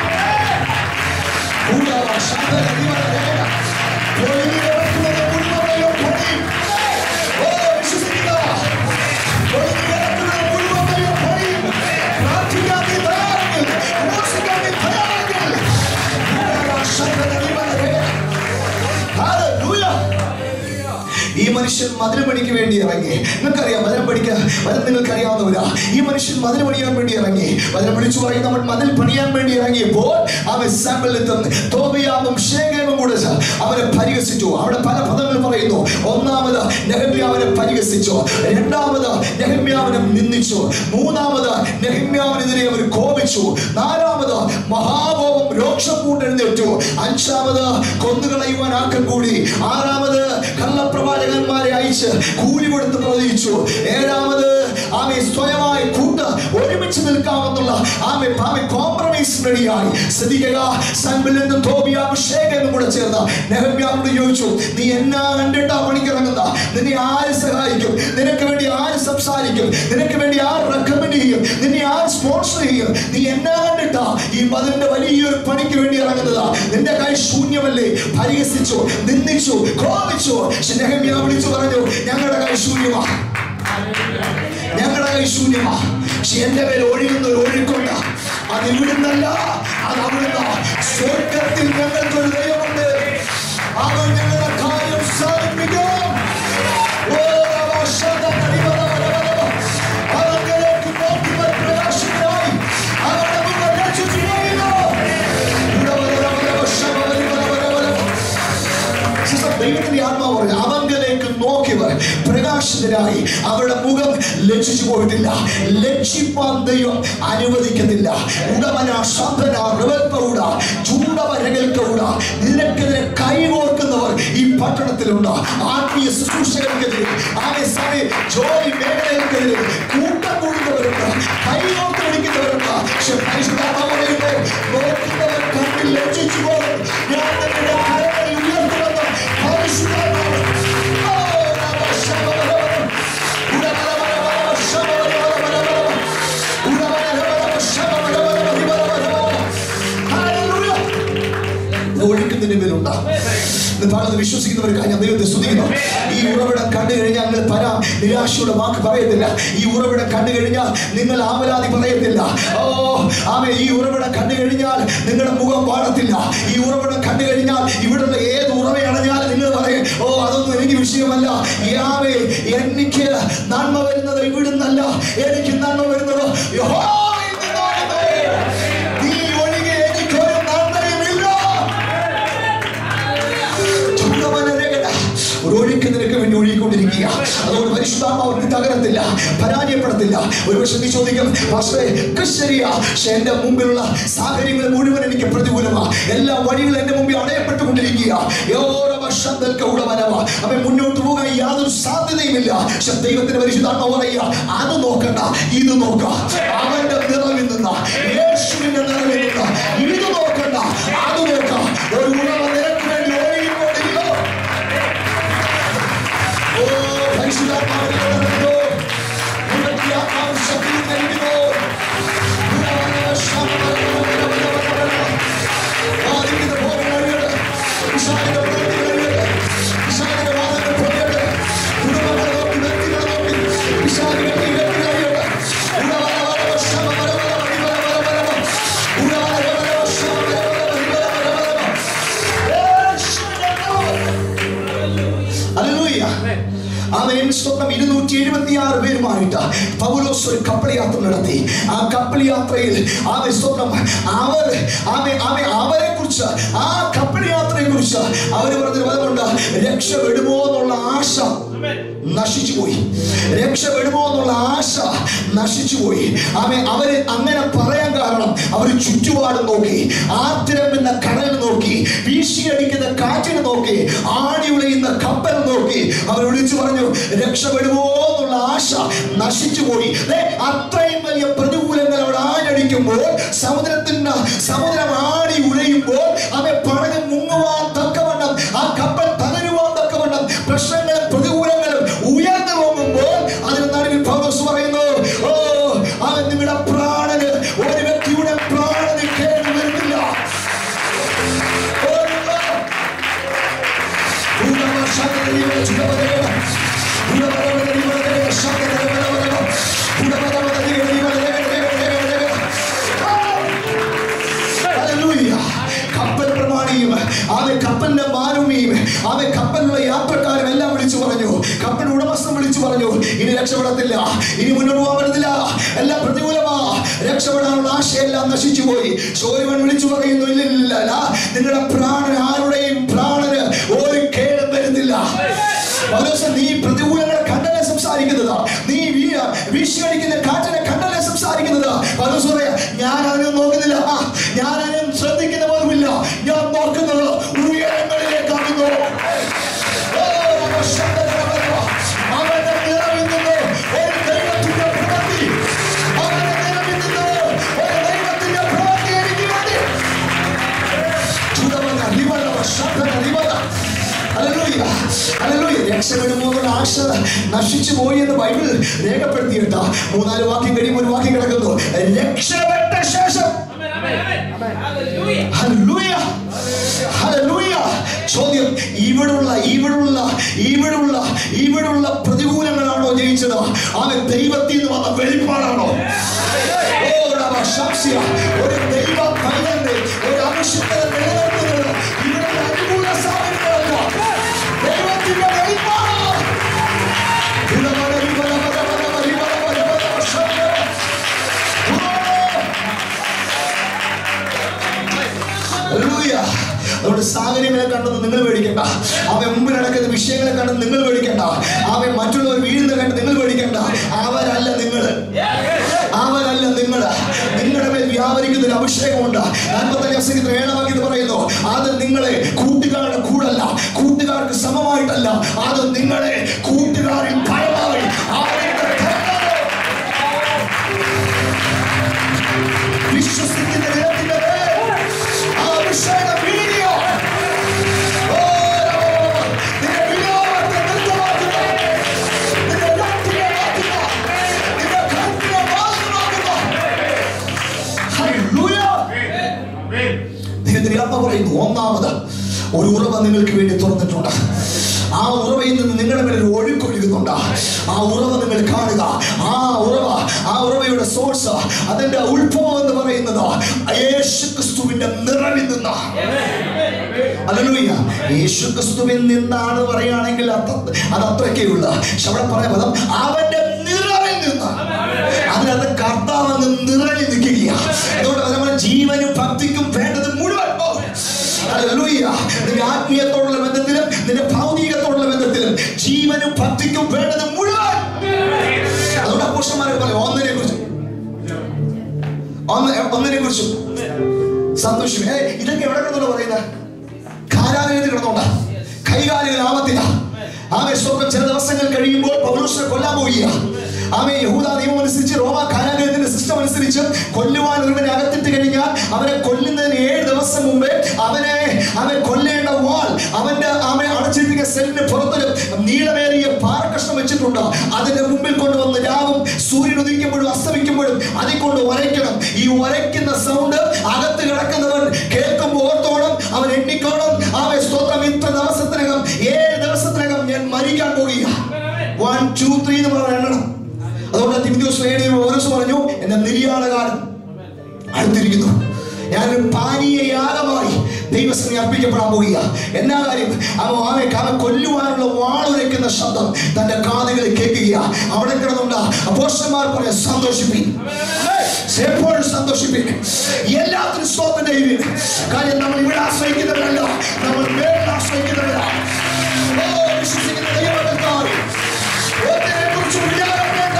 ഈ മനുഷ്യൻ മതിൽ പണിക്ക് വേണ്ടി ഇറങ്ങി. നിങ്ങൾക്കറിയാം മതിൽ പണിക്കാൻ വചനം നിങ്ങൾക്ക് അറിയാവുന്നവരാ. ഈ മനുഷ്യൻ മതിൽ പണിയാൻ വേണ്ടി ഇറങ്ങി. വചനം വിളിച്ചു പറയും, നമ്മൾ മതിൽ പണിയാൻ വേണ്ടി ഇറങ്ങിയപ്പോൾ അവൻ സാമ്പിളിലെത്തും തോബിയാവും ശേഖേമും കൂടെ അവനെ പരിഹസിച്ചു. അവിടെ പല പദങ്ങൾ പറയുന്നു. ഒന്നാമത് നെഹെമ്യാവിനെ പരിഹസിച്ചു, രണ്ടാമത് നെഹെമ്യാവിനെ നിന്ദിച്ചു, മൂന്നാമത് നെഹെമ്യാവിനെതിരെ അവർ കോപിച്ചു, നാലാമത് മഹാകോപം രോക്ഷം കൂട്ടെഴുന്നേറ്റു, അഞ്ചാമത് കൊന്നുകളയുവാൻ ആക്കം കൂടി, ആറാമത് കള്ളപ്രവാചകന്മാരെ അയച്ച് കൂലി കൊടുത്ത് പ്രവചിച്ചു, ഏഴാമത് ആമെ സ്വയമായി കൂട്ട് ഒരുമിച്ച് നിൽക്കാമെന്നുള്ള ആമെ ആമെ കോംപ്രമൈസ് റെഡിയായി. ശ്രദ്ധിക്കുക, സൻബല്ലത്തും തോബിയാവും ശേഖേമും കൂടെ ചേർന്ന് നെഹെമ്യാവിനോട് ചോദിച്ചു, നീ എന്നാ കണ്ടിട്ടാ പണിക്കിറങ്ങുന്ന? നിന്നെ ആര് സഹായിക്കും? നിനക്ക് വേണ്ടി ആര് സംസാരിക്കും? നിനക്ക് വേണ്ടി ആര് റെക്കമെൻഡ് ചെയ്യും? നിന്നെ ആര് സ്പോൺസർ ചെയ്യും? നീ എന്നാ കണ്ടിട്ടാ ഈ മതിലിന്റെ വലിയൊരു പണിക്ക് വേണ്ടി ഇറങ്ങുന്നതാ? നിന്റെ കൈ ശൂന്യമല്ലേ? പരിഹസിച്ചു, നിന്ദിച്ചു, കോപിച്ചു. നെഹെമ്യാവ് വിളിച്ചു പറഞ്ഞു, ഞങ്ങളുടെ കൈ ശൂന്യമാ, ഞങ്ങളുടെ കൈ ശൂന്യമാ. പക്ഷെ എന്റെ പേര് ഒഴുകുന്ന ഒരു ഒഴുക്കുണ്ട്. അത് ഇവിടുന്നല്ല, അത് അവിടുന്ന്. സ്വർഗത്തിൽ ഞങ്ങൾക്കൊരു ദൈവമുണ്ട്, അവൻ ഞങ്ങളുടെ കാര്യം സാധിപ്പിക്കും. അവർക്ക് നോക്കി പ്രകാശിതരായി അവരുടെ മുഖം രക്ഷിച്ചു പോയില്ല. ദൈവത്തിന്റെ ആത്മാവ് പറഞ്ഞു, അവങ്കലേക്ക് നോക്കിയവർ പ്രകാശിതരായി അവരുടെ മുഖം ലജ്ജിച്ചു പോയിട്ടില്ല. ലജ്ജിപ്പാൻ ദൈവം അനുവദിക്കത്തില്ല. ഉടമന ശബ്ദന റിവൽപ്പൗട ചൂടവരകൽക്കൗട, നിനക്കെതിരെ കൈകോർക്കുന്നവർ ഈ പട്ടണത്തിലുണ്ട്. ആത്മീയ ശുശ്രൂഷകർക്കെതിരെ, ആമേ സമയ ജോലി മേഖലകൾക്കെതിരെ കൂട്ടം കൂടുന്നവരുണ്ട്, കൈകോർത്ത് പിടിക്കുന്നവരുണ്ട്. പക്ഷെ പരിശുദ്ധാത്മാവ് പറയുന്നു, നോക്കുന്നവർ കണ്ണിൽ ലജ്ജിച്ചു പോകും. ഞാൻ നിങ്ങളുടെ കരങ്ങളിൽ ഉയർത്തുമെന്ന് പരിശുദ്ധാത്മാവ് വിശ്വസിക്കുന്നവർ ഞാൻ ദൈവത്തെ സ്തുതിക്കുന്നു. ഈ ഉറവിടം കണ്ടു കഴിഞ്ഞാൽ നിങ്ങൾ പരാ നിരാശയുടെ വാക്ക് പറയത്തില്ല. ഈ ഉറവിടം കണ്ടു കഴിഞ്ഞാൽ നിങ്ങൾ ആവലാതി പറയത്തില്ല. ഓ ആമേ, ഈ ഉറവിടം കണ്ടു കഴിഞ്ഞാൽ നിങ്ങളുടെ മുഖം പാടത്തില്ല. ഈ ഉറവിടം കണ്ടു കഴിഞ്ഞാൽ ഇവിടുള്ള ഏത് ഉറവയണഞ്ഞാലും നിങ്ങൾ പറയും, ഓ അതൊന്നും എനിക്ക് വിഷയമല്ല. യാവേ, എനിക്ക് നന്മ വരുന്നത് ഇവിടുന്നല്ല, എനിക്ക് നന്മ വരുന്നത് യഹോവയിൽ നിന്നാണ്. നീ ഒഴികെ എനിക്കൊരു നന്മയുമില്ല. ഒരു ഒഴുക്ക് നിനക്ക് വേണ്ടി ഒഴുകിക്കൊണ്ടിരിക്കുക. അതുകൊണ്ട് പരിശുദ്ധാത്മാവ് തകരത്തില്ല, പരാജയപ്പെടത്തില്ല. ഒരു പക്ഷെ നീ ചോദിക്കും, പക്ഷേ ശരിയാ, പക്ഷെ എന്റെ മുമ്പിലുള്ള സാഹചര്യങ്ങൾ മുഴുവൻ എനിക്ക് പ്രതികൂലമാ. എല്ലാ വഴികളും എന്റെ മുമ്പിൽ അടയപ്പെട്ടുകൊണ്ടിരിക്കുക. അവൻ മുന്നോട്ട് പോകാൻ യാതൊരു സാധ്യതയുമില്ല. പക്ഷെ ദൈവത്തിന്റെ പരിശുദ്ധാത്മാവ് പറയുക, അത് നോക്കണ്ട, ഇത് നോക്ക. അവന്റെ നിറവിൽ നിന്ന്, യേശുവിന്റെ നിറവിൽ നിന്ന് ഇത് നോക്കണ്ട, അത് നോക്ക. ഒരു ഉറവ നിനക്ക് വേണ്ടി ഒഴുകിക്കൊണ്ടിരിക്കുന്നു. ഓ പരിശുദ്ധാത്മാവ് നൽകുന്നു, ആത്മാവ് ശക്തി നൽകുന്നു. സ്വന്തം ഇരുന്നൂറ്റി എഴുപത്തി ആറ് പേരുമായിട്ട് പൗലോസ് ഒരു കപ്പൽ യാത്ര നടത്തി. ആ കപ്പൽ യാത്രയിൽ ആമേ സ്വന്തം അവർ ആമേ ആമേ അവരെ കുറിച്ച്, ആ കപ്പൽ യാത്രയെ കുറിച്ച് അവർ പറഞ്ഞ പദമുണ്ട്, രക്ഷപ്പെടുമോ എന്നുള്ള ആശ നശിച്ചുപോയി. രക്ഷപ്പെടുമോ എന്നുള്ള ആശ നശിച്ചുപോയി. ആമേ അവര് അങ്ങനെ പറയാൻ കാരണം അവർ ചുറ്റുപാടും നോക്കി, ആർത്തിരമ്പുന്ന കടൽ നോക്കി, വീശിയടിക്കുന്ന കാറ്റിന് നോക്കി, ആടി ഉലയുന്ന കപ്പൽ നോക്കി. അവർ വിളിച്ചു പറഞ്ഞു, രക്ഷപ്പെടുമോ എന്നുള്ള ആശ നശിച്ചുപോയി. അത്രയും വലിയ പ്രതികൂലങ്ങൾ അവിടെ ആഞ്ഞടിക്കുമ്പോൾ, സമുദ്രത്തിന് സമുദ്രം ആടി ഉലയുമ്പോൾ, അവൻ പടകം മുങ്ങുവാൻ തക്കവണ്ണം, ആ കപ്പൽ തകരുവാൻ തക്കവണ്ണം പ്രശ്നങ്ങളും പ്രതികൂലങ്ങളും ഉയർന്നു പോകുമ്പോൾ, അതിന് നടുവിൽ പൗലോസ് പറയുന്നു, ഓ അവൻ നിങ്ങളുടെ പ്രാണന്, ഒരു വ്യക്തിയുടെ പ്രാണന് കേട് വരുന്നില്ല. കപ്പൽ പ്രമാണിയും അവൻ കപ്പലിന്റെ മാരുമിയും അവൻ കപ്പലിലുള്ള യാത്രക്കാരും എല്ലാം വിളിച്ചു പറഞ്ഞു, കപ്പൽ ഉടമസ്ഥൻ വിളിച്ചു പറഞ്ഞു, ഇനി രക്ഷപ്പെടത്തില്ല, ഇനി മുന്നോട്ട് പോകാൻ പറ്റത്തില്ല, എല്ലാം പ്രതികൂലമാ, രക്ഷപ്പെടാനുള്ള ആശയെല്ലാം നശിച്ചു പോയി. ചോരുവൻ വിളിച്ചു പറയുന്നു, ഇല്ലില്ല, നിങ്ങളുടെ പ്രാണന്, ആരുടെയും പ്രാണന് ഒരു കേടും വരുന്നില്ല. നീ പ്രതികൂലങ്ങളെ കണ്ടല്ലേ സംസാരിക്കുന്നത്, നീ വീശിയടിക്കുന്ന കാറ്റിനെ കണ്ടല്ലേ സംസാരിക്കുന്നത്. പൗലോസ് പറയാ, ഞാൻ അതിനും നോക്കുന്നില്ല, ഞാൻ അതിനും ശ്രദ്ധിക്കുന്ന പോലുമില്ല, ഞാൻ നോക്കുന്നത് ഉയരങ്ങളിലേക്കാകുന്നു. അവന്റെ നിറവിൽ നിന്ന് ഒരു ദൈവത്തിന്റെ പ്രവൃത്തി, അവന്റെ നിറവിൽ നിന്ന് ഒരു ദൈവത്തിന്റെ പ്രവൃത്തി എനിക്ക് മതി. രക്ഷപ്പെടുമോ ആശ നശിച്ചു പോയി എന്ന് ബൈബിൾ രേഖപ്പെടുത്തിയിട്ട മൂന്നാല് വാക്യം കഴിയുമ്പോൾ ഒരു വാക്യം കിടക്കുന്നു, രക്ഷപ്പെട്ട ശേഷം. ചോദ്യം, ഇവിടുള്ള ഇവിടുള്ള ഇവിടുള്ള ഇവിടുള്ള പ്രതികൂലങ്ങളാണോ ജയിച്ചത്? അവൻ ദൈവത്തിൽ നിന്ന് വന്ന വെളിപ്പാടാണോ? ഒരു ദൈവ പൈതന്റെ ഒരു അഭിഷിക്തത നിലനിർത്തുന്നത് ഇവിടെ അനുകൂല സാഹചര്യമല്ല, ദൈവത്തിന്റെ വെളിപ്പാട്. അതുകൊണ്ട് സാഹചര്യങ്ങളെ കണ്ടെന്ന് നിങ്ങൾ പേടിക്കണ്ട, അവൻ മുമ്പിൽ നടക്കുന്ന വിഷയങ്ങളെ കണ്ടെന്ന് നിങ്ങൾ പേടിക്കണ്ട, അവൻ മറ്റുള്ളവർ വീഴുന്ന കണ്ട് നിങ്ങൾ പേടിക്കണ്ട. അവരല്ല നിങ്ങൾ, അവരല്ല നിങ്ങൾ. നിങ്ങളുടെ മേൽ വ്യാപരിക്കുന്ന ഒരു അഭിഷേകമുണ്ട്. നാൽപ്പത്തഞ്ച് ഏഴാം വാക്യത്തിൽ പറയുന്നു, അത് നിങ്ങളെ കൂട്ടുകാരുടെ കൂടല്ല, കൂട്ടുകാർക്ക് സമമായിട്ടല്ല, അത് നിങ്ങളെ കൂട്ടുകാരിൽ ഭയമായി വിശ്വസിക്കുന്ന ജനത്തിന്റെ ആ അഭിഷേകം വീഡിയോ പറയുന്നു. ഒന്നാമത് ഒരു ഉറവ നിങ്ങൾക്ക് വേണ്ടി തുറന്നിട്ടുണ്ട്. ആ ഉറവയിൽ നിന്ന് നിങ്ങളുടെ മേലെ ഒരു ഒഴുക്കൊഴുകുന്നുണ്ട്. ആ ഉറവ നിങ്ങൾ കാണുക. ആ ഉറവ, ആ ഉറവയുടെ സോഴ്സ്, അതിന്റെ ഉത്ഭവം എന്ന് പറയുന്നത് യേശുക്രിസ്തുവിന്റെ നിറവിൽ നിന്നാണ്. ഹല്ലേലൂയ. യേശുക്രിസ്തുവിൽ നിന്നാണ് പറയുകയാണെങ്കിൽ അത് അത്രയ്ക്കേ ഉള്ളൂ. പക്ഷെ അവിടെ പറയാൻ പദം അവന്റെ നിറവിൽ നിന്ന്. അതിനകത്ത് കർത്താവ് നിറഞ്ഞു നിൽക്കുകയാണ്. അതുകൊണ്ട് നമ്മുടെ ജീവനും ഭക്തിക്കും വേണ്ടത് മുഴുവൻ നിന്റെ ആത്മീയത്തോടുള്ള ബന്ധത്തിലും നിന്റെ ഭൗതികത്തോടുള്ള ബന്ധത്തിലും ജീവനും ഭക്തിക്കും വേണ്ടത് മുഴുവൻ. അതുകൊണ്ട് അപ്പോസ്തലന്മാർ പറയും ഒന്നിനെ കുറിച്ചും ഒന്നിനെ കുറിച്ചും സന്തോഷം. ഏ ഇതൊക്കെ എവിടെ കിടന്നോണ്ട് പറയുന്നത്? കാരാഗ്രഹത്തിൽ കിടന്നോണ്ട, കൈകാലുകൾ ആവത്തില്ല. ആമേ സ്വന്തം ചില ദിവസങ്ങൾ കഴിയുമ്പോൾ പൗലോസിനെ കൊല്ലാൻ പോവുക. ആമേ യഹൂദ നിയമം അനുസരിച്ച് റോമ കാരാഗ്രഹത്തിന്റെ സിസ്റ്റം അനുസരിച്ച് കൊല്ലുവാൻ ഒരുവനെ അകത്തിട്ട് കഴിഞ്ഞാൽ അവനെ കൊല്ലുന്നതിന് ഏഴ് ദിവസം മുമ്പേ അവനെ അവൻ കൊല്ലേണ്ട വാൾ അവന്റെ ആമെ അടച്ചിരിക്കുന്ന സെല്ലിന് പുറത്തൊരു നീളമേറിയ പാറക്കഷ്ണം വെച്ചിട്ടുണ്ട്. അതിന്റെ മുമ്പിൽ കൊണ്ടുവന്ന് രാവും സൂര്യൻ ഉദിക്കുമ്പോഴും അസ്തമിക്കുമ്പോഴും അതിൽ കൊണ്ട് വരയ്ക്കണം. ഈ വരയ്ക്കുന്ന സൗണ്ട് അകത്ത് കിടക്കുന്നവൻ കേൾക്കുമ്പോൾ ഓർത്തോണം, അവൻ എണ്ണിക്കോണം. ആമേ സ്തോത്രം, ഇത്ര ദിവസത്തിനകം ഏഴ് ദിവസത്തിനകം ഞാൻ മരിക്കാൻ പോകുക. വൺ ടു ത്രീ എന്ന് പറഞ്ഞ എണ്ണണം. അതുകൊണ്ട് തിമോഥെയോസ് ഏഴ് പൗലോസ് പറഞ്ഞു, എന്റെ നിര്യാണകാലം അടുത്തിരിക്കുന്നു. ഞാനൊരു പാനീയ യാഗമായി ദൈവസന്നിധിയിൽ അർപ്പിക്കപ്പെടാൻ പോവുക. എന്നാ കാര്യം? അവൻ അവൻ കൊല്ലുവാനുള്ള വാളുരയ്ക്കുന്ന ശബ്ദം തന്റെ കാതുകളിൽ കേൾക്കുക. അവിടെ കിടന്നുണ്ട് അപ്പോസ്തലന്മാർ പറയാൻ സന്തോഷിപ്പിൻ, എപ്പോഴും സന്തോഷിപ്പിൻ, എല്ലാത്തിനും സ്തോത്രം ചെയ്യുവിൻ. കാര്യം നമ്മൾ ഇവിടെ ആശ്രയിക്കുന്നവരല്ല, നമ്മൾ മേലിൽ ആശ്രയിക്കുന്നവരാണ്. വിശ്വസിക്കുന്ന ദൈവമക്കൾ ഒന്നിനെ കുറിച്ച് വിചാരം വേണ്ട.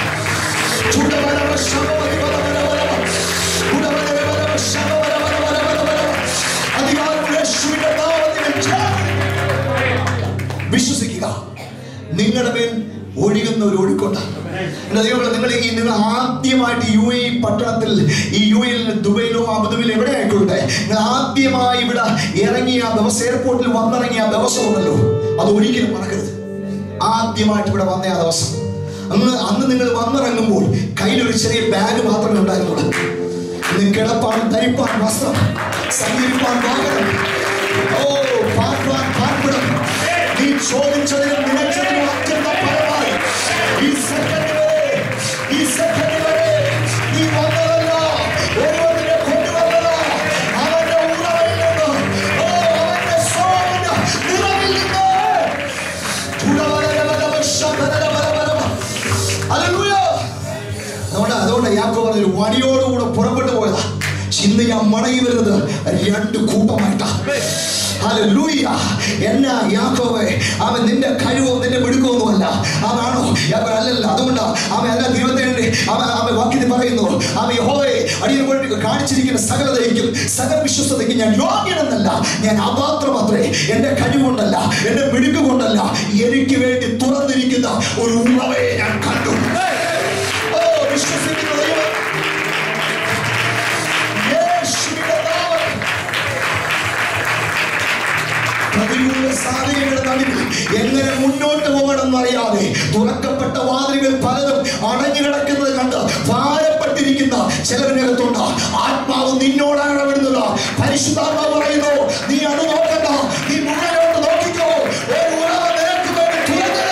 വിശ്വസിക്കുക, നിങ്ങളുടെ മേൽ ഒഴുകുന്ന ഒരു ഒഴുക്കുണ്ട്. നിങ്ങൾ ഈ നിങ്ങൾ ആദ്യമായിട്ട് യു എ പട്ടണത്തിൽ, ഈ യു എയിൽ ദുബൈയിലോ അബുദാബിയിലോ എവിടെ ആയിക്കോട്ടെ, നിങ്ങൾ ആദ്യമായി ഇവിടെ ഇറങ്ങിയ ദിവസം, എയർപോർട്ടിൽ വന്നിറങ്ങിയ ദിവസം ഉണ്ടല്ലോ, അത് ഒരിക്കലും മറക്കരുത്. ആദ്യമായിട്ട് ഇവിടെ വന്ന ആ ദിവസം, അന്ന് അന്ന് നിങ്ങൾ വന്നിറങ്ങുമ്പോൾ കയ്യിലൊരു ചെറിയ ബാഗ് മാത്രമേ ഉണ്ടായിരുന്നുള്ളൂ. ഇന്ന് കിടപ്പാൻ ധരിപ്പാൻ വസ്ത്രം, സഞ്ചരിപ്പാൻ വാഹനം, ഓ പാർപ്പാൻ പാർപ്പിടം, നീ ചോദിച്ചതിനും നിലച്ചതിനും അത്യന്തം പരമായി ഈ സെക്കൻഡ് വരെ ഈ സെക്കൻഡ് വരെ നീ വന്നതല്ല, ഓരോന്നിനെ കൊണ്ടുവന്നതോ അവന്റെ ഉറവിൽ നിന്ന്, ഓ അവന്റെ സോണിന്റെ നിറവിൽ നിന്ന്. അതുകൊണ്ട് അതുകൊണ്ട് യാക്കോബ് ഒരു വടിയോടുകൂടെ പുറപ്പെട്ടു പോയതാ. ഇന്ന് ഞാൻ മടങ്ങി വരുന്നത് രണ്ട് കൂട്ടമായിട്ടാ. ഹല്ലേലൂയ. എന്നാ യാക്കോബേ, അവൻ നിന്റെ കഴിവോ നിന്റെ മിടുക്കമൊന്നുമല്ല. അവനാണോ? അല്ലല്ല. അതുകൊണ്ട് അവൻ എല്ലാ ദൈവത്തെ അവൻ അവൻ വാക്യത്തിൽ പറയുന്നു, അവൻ യഹോവേ അടിയന് കാണിച്ചിരിക്കുന്ന സകലതയ്ക്കും സകല വിശ്വസ്തതയ്ക്കും ഞാൻ യോഗ്യനെന്നല്ല, ഞാൻ അപാത്രമത്രേ. എന്റെ കഴിവുകൊണ്ടല്ല, എന്റെ മിടുക്ക് കൊണ്ടല്ല, എനിക്ക് വേണ്ടി തുറന്നിരിക്കുന്ന ഒരു ഉറവയെ ഞാൻ കണ്ടു. ഓ വിശ്വസിക്കുന്ന ദൈവം, പ്രതികൂല സാഹചര്യങ്ങളുടെ നടുവിൽ എങ്ങനെ മുന്നോട്ട് പോകണമെന്ന് അറിയാതെ തുറക്കപ്പെട്ട വാതിലുകൾ പലതും അടഞ്ഞു കിടക്കുന്നത് കണ്ട് ഭാരപ്പെട്ടിരിക്കുന്ന ചിലവിനകത്തുണ്ട്. ആത്മാവ് നിന്നോടാണ് ഇടപെടുന്നത്. പരിശുദ്ധാത്മാവ് പറയുന്നു, നീ അത് നോക്കണ്ട, നീ മുകളിലോട്ട് നോക്കിക്കോ. ഒരു ഉറവ നിനക്ക് വേണ്ടി തുറന്നത്.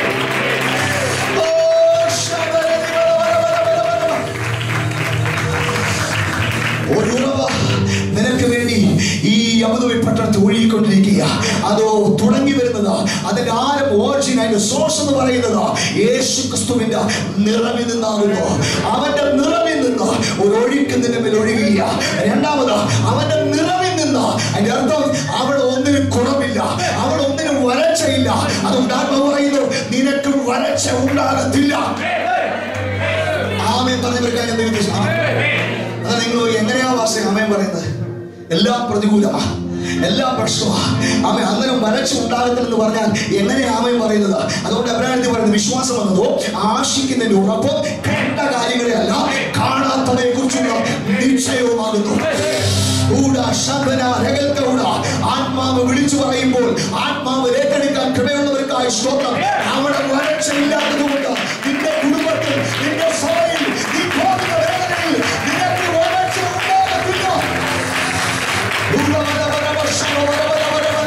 ഒരു ഉറവ നിനക്ക് വേണ്ടി ഈ അബുദാബി പട്ടണത്തിൽ ഒഴുകിക്കൊണ്ടിരിക്കുക. അതോ തുടങ്ങി വരുന്നത്, അതിന്റെ ആരം, ഓറിജിൻ, അതിന്റെ സോഴ്സ് എന്ന് പറയുന്നത് യേശുക്രിസ്തുവിന്റെ നിറവിൽ നിന്നാകുന്നു. അവന്റെ നിറവിൽ നിന്ന് ഒരു ഒഴുക്ക് നിന്റെ മേൽ ഒഴുകുക. രണ്ടാമത്, അവന്റെ നിറവിൽ നിന്ന്, അതിന്റെ അർത്ഥം അവിടെ ഒന്നിനും കുറവില്ല, അവിടെ ഒന്നിനും വരച്ചയില്ല. അതുകൊണ്ട് ആത്മാവ് പറയുന്നു, നിനക്കും വരച്ച ഉണ്ടാകത്തില്ല. ആമേൻ പറഞ്ഞവർക്ക് എന്തെങ്കിലും അത് നിങ്ങൾ എങ്ങനെയാ ഭാഷ ആമേൻ പറയുന്നത്? എല്ലാം പ്രതികൂലമാ, എല്ലാം പ്രശ്നമാ. ആമേൻ അന്നേരം വരച്ച് ഉണ്ടാകത്തില്ലെന്ന് പറഞ്ഞാൽ എങ്ങനെ ആമേൻ പറയുന്നത്? അതുകൊണ്ട് അബ്രാഹത്തിൽ പറയുന്നത്, വിശ്വാസം എന്നതോ ആശിക്കുന്നതിന്റെ ഉറപ്പും കേട്ട കാര്യങ്ങളെ അല്ല, കാണാത്തവയെ കുറിച്ചുള്ള നിശ്ചയവുമാകുന്നു. ആത്മാവ് വിളിച്ചു പറയുമ്പോൾ ആത്മാവ് ഏറ്റെടുക്കാൻ കൃപയുള്ളവർക്കായി സ്തോത്രം. അവിടെ വരച്ചയില്ലാത്തത് കൊണ്ട് നിന്റെ കുടുംബത്തിൽ, നിന്റെ സഭയിൽ, നീ പോകുന്ന വേദനയിൽ നിനക്ക് വരച്ച ഉണ്ടാകത്തില്ല.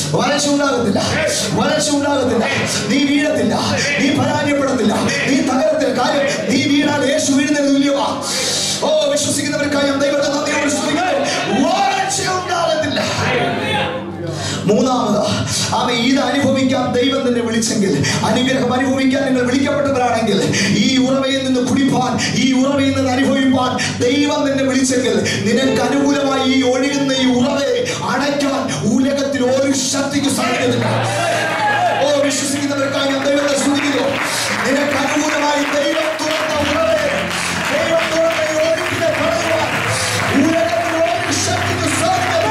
വരൾച്ച ഉണ്ടാകത്തില്ല, വരൾച്ച ഉണ്ടാകത്തില്ല. നീ വീഴത്തില്ല, നീ പരാജയപ്പെടത്തില്ല, നീ തകരത്തില്ല. കാര്യം നീ വീണാൽ യേശു വീഴുന്നതിന് തുല്യമാ. ഓ, വിശ്വസിക്കുന്നവർക്കായി ദൈവത്തെ നന്ദിയോട് സ്തുതിക്കുന്നു. വരൾച്ച ഉണ്ടാകത്തില്ല. മൂന്നാമത്, അവൻ ഇത് അനുഭവിക്കാൻ ദൈവം തന്നെ വിളിച്ചെങ്കിൽ, അനുഗ്രഹം അനുഭവിക്കാൻ നിങ്ങൾ വിളിക്കപ്പെട്ടവരാണെങ്കിൽ, ഈ ഉറവയിൽ നിന്ന് കുടിപ്പാൻ, ഈ ഉറവയിൽ നിന്ന് അനുഭവിപ്പാൻ ദൈവം തന്നെ വിളിച്ചെങ്കിൽ, നിനക്ക് അനുകൂലമായി ഈ ഒഴുകുന്ന ഈ ഉറവയെ അടയ്ക്കാൻ ഉലകത്തിൽ ഒരു ശക്തിക്ക് സാധിക്കുന്നില്ല. ഓ, വിശ്വസിക്കുന്നവർക്കായി ഞാൻ ദൈവത്തെ സ്തുതിക്കുന്നു. നിനക്ക് അനുകൂലമായി ദൈവം തുറന്ന ഉറവയെ, ദൈവം തുറന്ന ഈ ഒഴുക്കിനെ തടയുവാൻ ഉലകത്തിൽ ഒരു ശക്തിക്ക് സാധിക്കുന്നില്ല.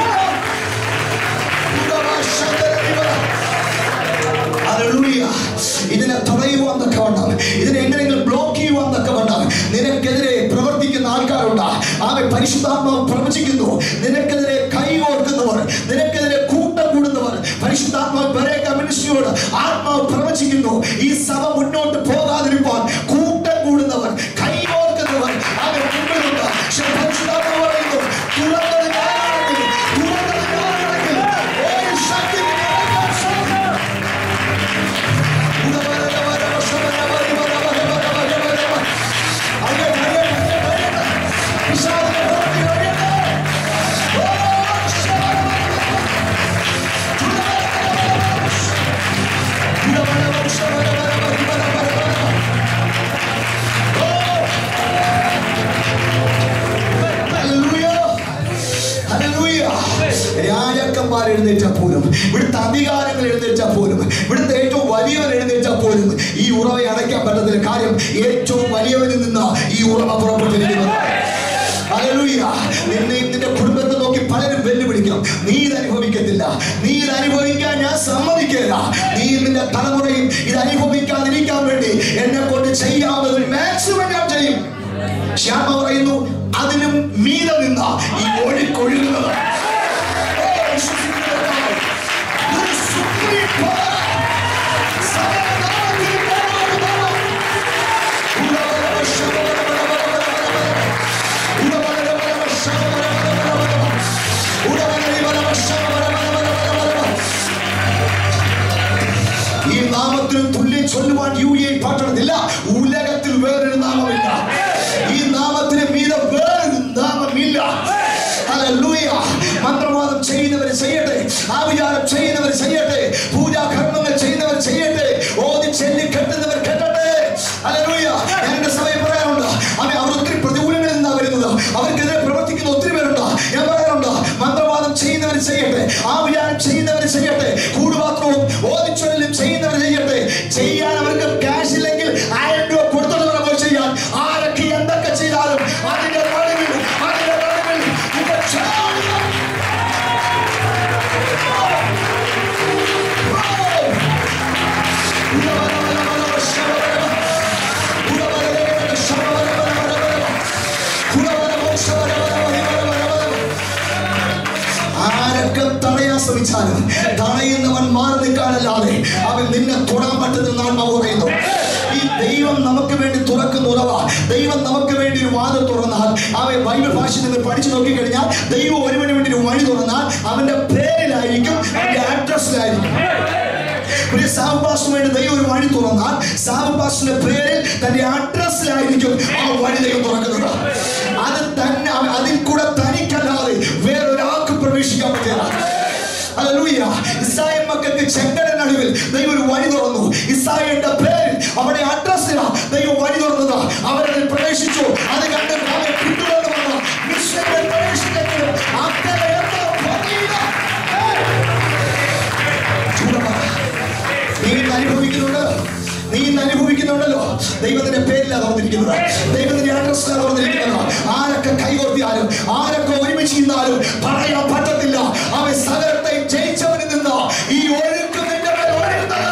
ഇതിനെ തടയുവാൻ തക്കവണ്ണം, ഇതിനെ എങ്ങനെയെങ്കിലും ബ്ലോക്ക് ചെയ്യുവാൻ തക്കവണ്ണം നിനക്കെതിരെ പ്രവർത്തിക്കുന്ന ആൾക്കാരുണ്ട്. അവൻ പരിശുദ്ധാത്മാവ് പ്രവചിക്കുന്നു. നിനക്കെതിരെ കൈകോർക്കുന്നവർ, നിനക്കെതിരെ കൂട്ടം കൂടുന്നവർ, പരിശുദ്ധാത്മാവ് മിനിസ്ട്രിയോട് ആത്മാവ് പ്രവചിക്കുന്നു. ഈ സഭ മുന്നോട്ട് പോകാതിരിക്കാൻ കൂട്ടം കൂടുന്നവർ, കൈകോർക്കുന്നവർ അവൻ മുമ്പിലുണ്ട്. പക്ഷെ പരിശുദ്ധാത്മാവ് പറയുന്നു, തുറന്നത് ഞാനാണെങ്കിൽ, തുറന്നത് ഞാനാണെങ്കിൽ ഒരു ശക്തി രാജാക്കന്മാർ എഴുന്നേറ്റാൽ പോലും, ഇവിടുത്തെ അധികാരങ്ങൾ എഴുന്നേറ്റാൽ പോലും, ഇവിടുത്തെ ഏറ്റവും വലിയവൻ എഴുന്നേറ്റാൽ പോലും ഈ ഉറവയെ അടയ്ക്കാൻ പറ്റത്തില്ല. കാര്യം ഏറ്റവും വലിയവനിൽ നിന്ന് ഈ ഉറവ പുറപ്പെട്ടിരിക്കുന്നത്. ഹല്ലേലൂയ. നിന്നെ നിന്റെ കുടുംബത്തെ നോക്കി പലരും വെല്ലുവിളിക്കണം. നീ ഇത് അനുഭവിക്കത്തില്ല, നീ ഇത് അനുഭവിക്കാൻ ഞാൻ സമ്മതിക്കില്ല. നീ നിന്റെ തലമുറയും ഇത് അനുഭവിക്കാതിരിക്കാൻ വേണ്ടി എന്നെ കൊണ്ട് ചെയ്യാവുന്നത് മാക്സിമം ഞാൻ ചെയ്യും. ശ്യാമ പറയുന്നു, അതിനും മീതെ നിന്ന ഈ ഒഴുക്കൊഴുകുന്നത്. ഈ നാമത്തിന് തുല്യം ചൊല്ലുവാൻ യു എ പട്ടണത്തില്ല. ഉലകത്തിൽ വേറൊരു നാമമില്ല. ഈ നാമത്തിന് മീതെ വേറൊരു നാമമില്ല. ഹല്ലേലൂയ. മന്ത്രവാദം ചെയ്യുന്നവർ ചെയ്യട്ടെ, ആവിചാരം ചെയ്യുന്നവർ ചെയ്യട്ടെ, പൂജാകർമ്മങ്ങൾ ചെയ്യുന്നവർ ചെയ്യട്ടെ, ഓതി ചെല്ലി കെട്ടുന്നവർ കെട്ടട്ടെ. ഹല്ലേലൂയ. എന്റെ സമയം പറയാറുണ്ട്, അവൻ അവർ ഒത്തിരി പ്രതികൂലങ്ങളിൽ നിന്നാണ് വരുന്നത്. അവർക്കെതിരെ പ്രവർത്തിക്കുന്ന ഒത്തിരി പേരുണ്ട്. ഞാൻ പറയാറുണ്ട്, മന്ത്രവാദം ചെയ്യുന്നവർ ചെയ്യട്ടെ, ആവിചാരം ചെയ്യുന്നവർ ചെയ്യട്ടെ, കൂടുപാത്രവും ഓതിച്ചൊല്ലും ചെയ്യുന്നവർ ചെയ്യട്ടെ. ചെയ്യാൻ അവർക്ക് ക്യാഷ് ഇല്ലെങ്കിൽ ആയിരം രൂപ കൊടുത്തവരെ പോയി ചെയ്യാൻ. ആരൊക്കെ എന്തൊക്കെ ചെയ്താലും അതിന്റെ നടുവിൽ, അതിന്റെ നടുവിൽ ആരൊക്കെ തടയാൻ ശ്രമിച്ചാലും തടയുന്നവൻ മാറി നിൽക്കാനല്ലാതെ അവൻ നിന്നെ തൊടാൻ പറ്റുന്ന ആത്മാവ് പറയുന്നു. ഈ ദൈവം നമുക്ക് വേണ്ടി തുറക്കുന്ന ഉറവ, ദൈവം നമുക്ക് വേണ്ടി ഒരു വാതിൽ തുറന്നാൽ, അവൻ ബൈബിൾ ഭാഷ നിങ്ങൾ പഠിച്ചു നോക്കിക്കഴിഞ്ഞാൽ ദൈവം ഒരുവന് വേണ്ടി ഒരു വഴി തുറന്നാൽ അവന്റെ പേരിലായിരിക്കും, അവന്റെ അഡ്രസ്സിലായിരിക്കും. ഒരു സാബുപാസിന് വേണ്ടി ദൈവം ഒരു വഴി തുറന്നാൽ സാബുപാസിന്റെ പേരിൽ തന്റെ അഡ്രസ്സിലായിരിക്കും ആ വഴി ദൈവം തുറക്കുന്നത്. അത് തന്നെ, അതിൽ കൂടെ തനിക്കല്ലാതെ വേറൊരാൾക്ക് പ്രവേശിക്കാൻ പറ്റില്ല. ഹല്ലേലൂയ. ഇസ്രായേൽ മക്കൾക്ക് ചെങ്കടൽ നടുവിൽ ദൈവം ഒരു വഴി തുറന്നു. ഇസ്രായേലിന്റെ പേരിൽ അവിടെ അഡ്രസ്സിലാ ദൈവം വഴി തുറന്നത്. അവരതിൽ പ്രവേശിച്ചു. അത് കണ്ട് അവരെ പിന്തുടർന്ന് വന്നു. മിശ്രയിൽ പ്രവേശിക്കെങ്കിലും അക്കരെ എന്തോ ഭംഗിയില്ല. നീ ഇന്ന് അനുഭവിക്കുന്നുണ്ട്, നീ ഇന്ന് അനുഭവിക്കുന്നുണ്ടല്ലോ. ദൈവത്തിന്റെ പേരിലാണ് തുറന്നിരിക്കുന്നത്, ദൈവത്തിന്റെ അഡ്രസ്സിലാണ് തുറന്നിരിക്കുന്നത്. ആരൊക്കെ കൈകോർത്തിയാലും, ആരൊക്കെ ഒരുമിച്ച് നിന്നാലും പറയാൻ പറ്റത്തില്ല. അവൻ സകലത്തെ ജയിച്ചവനിൽ നിന്ന് ഈ ഒഴുക്ക് നിന്റെ മേൽ ഒഴുകുന്നത്.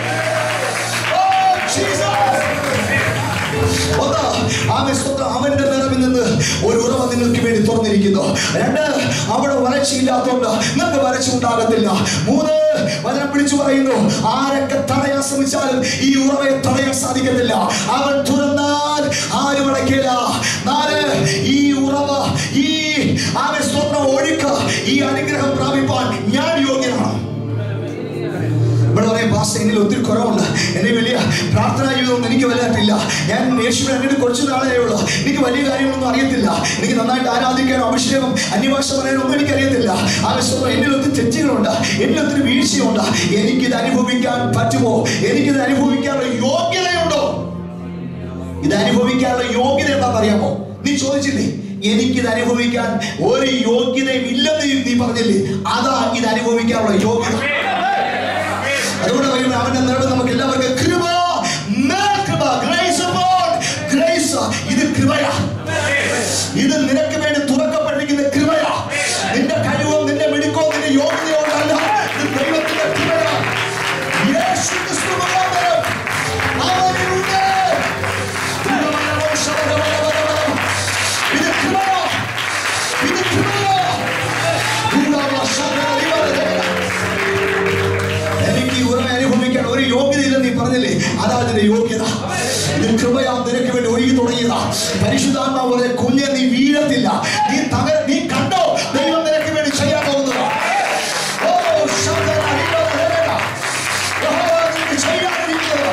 അവന്റെ നിറവിൽ നിന്ന് ഒരു ഉറവ നിങ്ങൾക്ക് വേണ്ടി തുറന്നിരിക്കുന്നു. രണ്ട്, അവിടെ വരച്ചില്ലാത്തതുകൊണ്ട് നിങ്ങൾക്ക് വരച്ച ഉണ്ടാകത്തില്ല. മൂന്ന്, വചനം പിടിച്ചു പറയുന്നു, ആരൊക്കെ തടയാൻ ശ്രമിച്ചാലും ഈ ഉറവയെ തടയാൻ സാധിക്കത്തില്ല. അവൻ തുറന്നാൽ ആരും അടയ്ക്കില്ല. നാല്, ഈ ഉറവ, ഈ ആവേ സ്വന്തം ഒഴുക്ക്, ഈ അനുഗ്രഹം പ്രാപിപ്പാൻ ഞാൻ യോഗ്യനാണ്. എന്നിൽ ഒത്തിരി കുറവുണ്ട്, എന്നെ വലിയ പ്രാർത്ഥനാ ജീവിതമൊന്നും എനിക്ക് വല്ലാറ്റില്ല, ഞാൻ യേശുവിനെ എന്നിട്ട് കുറച്ച് നാളേ ഉള്ളൂ, എനിക്ക് വലിയ കാര്യങ്ങളൊന്നും അറിയത്തില്ല, എനിക്ക് നന്നായിട്ട് ആരാധിക്കാനോ അഭിഷേകം അന്യഭാഷ പറയാനോ ഒന്നും എനിക്കറിയത്തില്ല. ആവശ്യം എന്നിൽ ഒത്തിരി തെറ്റുകളുണ്ട്, എന്നിൽ ഒത്തിരി വീഴ്ചയുണ്ട്. എനിക്കിത് അനുഭവിക്കാൻ പറ്റുമോ? എനിക്കിത് അനുഭവിക്കാനുള്ള യോഗ്യതയുണ്ടോ? ഇത് അനുഭവിക്കാനുള്ള യോഗ്യത എന്താണെന്ന് അറിയാമോ? നീ ചോദിച്ചില്ലേ എനിക്കിത് അനുഭവിക്കാൻ ഒരു യോഗ്യതയും ഇല്ലെന്ന് നീ പറഞ്ഞില്ലേ? അതാ ഇത് അനുഭവിക്കാനുള്ള യോഗ്യത. അതുകൊണ്ട് പറയുമ്പോൾ അവന്റെ നിറവ് നമുക്ക് എല്ലാവർക്കും കൃപ, കൃപ, ഗ്രേസ് അപ്പോൺ ഗ്രേസ്. ഇത് കൃപയാ, ഇത് നിനക്ക് വേണ്ടി തുറക്കപ്പെട്ടിരിക്കുന്ന കൃപയാ. നിന്റെ കഴിവോ നിന്റെ മിടുക്കോ നിന്റെ യോഗ്യതയോ അല്ല, ഇത് ദൈവത്തിന്റെ കൃപയാ. യേശു ക്രിസ്തു മുഖാന്തരം അവനിലൂടെ ഇത് കൃപയാ, ഇത് കൃപയാ. എനിക്ക് ഉറമ അനുഭവിക്കാൻ ഒരു യോഗ്യതയില്ലെന്ന് നീ പറഞ്ഞില്ലേ? അതാ അതിന്റെ യോഗ്യത. ഇത് കൃപയാ, നിനക്ക് വേണ്ടി ഒഴുകി തുടങ്ങിയതാ. പരിശുദ്ധാത്മാവ് പോലെ കുഞ്ഞെ നീ വീഴത്തില്ല, നീ തകര, നീ കണ്ടോ ദൈവം നിനക്ക് വേണ്ടി ചെയ്യാൻ പോകുന്നതാ. ഓ ചെയ്യാനിരിക്കുന്നത്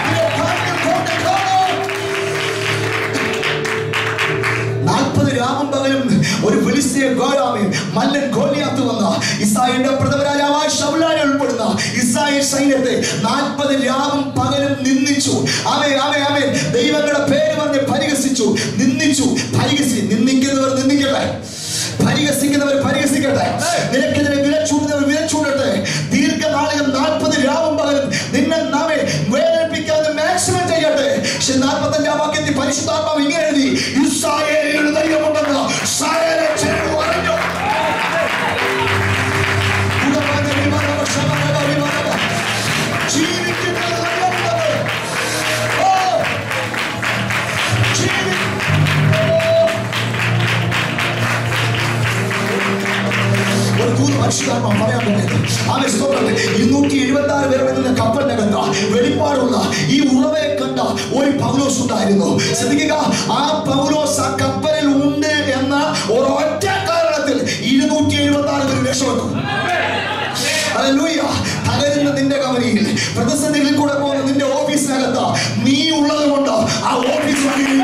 നാൽപ്പത് രാവും പകലും ഒരു ഫിലിസ്തീയ ഗോലാമി മല്ലൻ ഗോലിയാത്ത് വന്ന ഇസ്രായേലിന്റെ പ്രഥമ രാജാവായ ശൗലിനെ ഉൾപ്പെടുന്ന ഇസ്രായേൽ സൈന്യത്തെ നാൽപ്പത് രാവും പകലും നിന്ദിച്ചു. അവൻ അവൻ അവൻ ദൈവങ്ങളുടെ പേര് പറഞ്ഞ് പരിഹസിച്ചു, നിന്ദിച്ചു. പരിഹസി നിന്ദിക്കുന്നവർ നിന്ദിക്കട്ടെ, പരിഹസിക്കുന്നവർ പരിഹസിക്കട്ടെ, നിനക്കെതിരെ വിലച്ചൂടുന്നവർ വിലച്ചൂടട്ടെ. ദീർഘനാളികം നാൽപ്പത് രാവും പകലും നിന്നെ നാമെ വേദനിപ്പിക്കാതെ മാക്സിമം ചെയ്യട്ടെ. പക്ഷെ നാൽപ്പത്തഞ്ചാം വാക്യത്തിൽ പരിശുദ്ധാത്മാവ് ഇങ്ങനെ എഴുതി, ഇസ്രായേലിൽ ദൈവമുണ്ടെന്ന് ഇസ്രായേലിനെ ചേർന്ന് പറഞ്ഞു. ജീവിക്കുന്നത് ദൈവമുണ്ടെന്ന്. ഓ ജീവി ഒരു ദൂത് പരിശുദ്ധാത്മാവ് പറയാൻ പോകുന്നത്. ആമേൻ സ്തോത്രം. ഇരുന്നൂറ്റി എഴുപത്തി ആറ് പേർ വരുന്ന കപ്പലിനകത്ത് വെളിപ്പാടുള്ള ഈ ഉറവയെ കണ്ട ഒരു പൗലോസ് ഉണ്ടായിരുന്നു. ശ്രദ്ധിക്കുക, ആ പൗലോസ് ആ കപ്പലിൽ ഉണ്ട് എന്ന ഒരൊറ്റ കാരണത്തിൽ ഇരുന്നൂറ്റി എഴുപത്തി ആറ് പേർ രക്ഷപ്പെട്ടു. ഹല്ലേലൂയ. തകരുന്ന നിന്റെ കമ്പനിയിൽ, പ്രതിസന്ധികളിൽ കൂടെ പോകുന്ന നിന്റെ ഓഫീസിനകത്ത് നീ ഉള്ളത് കൊണ്ട് ആ ഓഫീസ്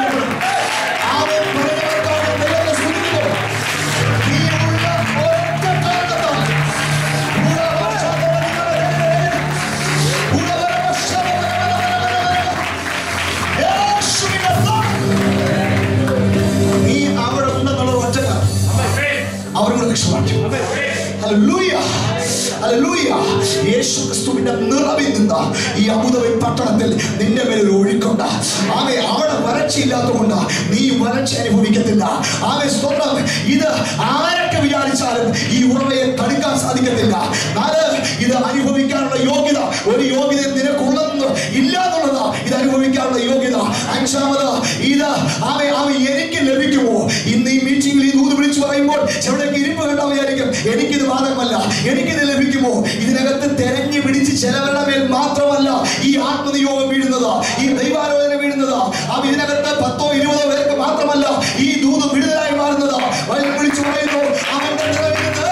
യേശു ക്രിസ്തുവിന്റെ നിറവിൽ നിന്ന് ഈ അബുദാബി പട്ടണത്തിൽ നിന്റെ മേൽ ഒരു ഒഴുക്കുണ്ട്. ആമേ അവിടെ വരൾച്ചയില്ലാത്തതുകൊണ്ട് നീ വരൾച്ച അനുഭവിക്കത്തില്ല. ആമേ സ്തോത്രം. ഇത് ആരൊക്കെ വിചാരിച്ചാലും ഈ ഉറവയെ തടുക്കാൻ സാധിക്കത്തില്ല. നാല്, ഇത് അനുഭവിക്കാനുള്ള യോഗ്യത ഒരു യോഗ്യത നിനക്കുള്ളതെന്ന് ഇല്ല എന്നുള്ളതാ ഇത് അനുഭവിക്കാനുള്ള യോഗ്യത. അഞ്ചാമത്, ഇത് ആമേ ആമേ എനിക്ക് ലഭിക്കുമോ? ഇന്ന് ഈ മീറ്റിംഗിൽ ഈ ദൂത് വിളിച്ചു പറയുമ്പോൾ ചെവിടേക്ക് ഇരിപ്പ് കണ്ടാൽ വിചാരിക്കും എനിക്കിത് ബാധകമല്ല, എനിക്കിത് ലഭിക്കുമോ? ഇതിനകത്ത് തെരഞ്ഞു പിടിച്ച് ചിലവരുടെ മേൽ മാത്രമല്ല ഈ ആത്മനിയോഗം വീഴുന്നത്, ഈ ദൈവാലോചന വീഴുന്നത്. ആ ഇതിനകത്ത് പത്തോ ഇരുപതോ പേർക്ക് മാത്രമല്ല ഈ ദൂത് വിടുതലായി മാറുന്നത്. വചനം വിളിച്ചു പറയുന്നു, അവന്റെ നിറവിൽ നിന്ന്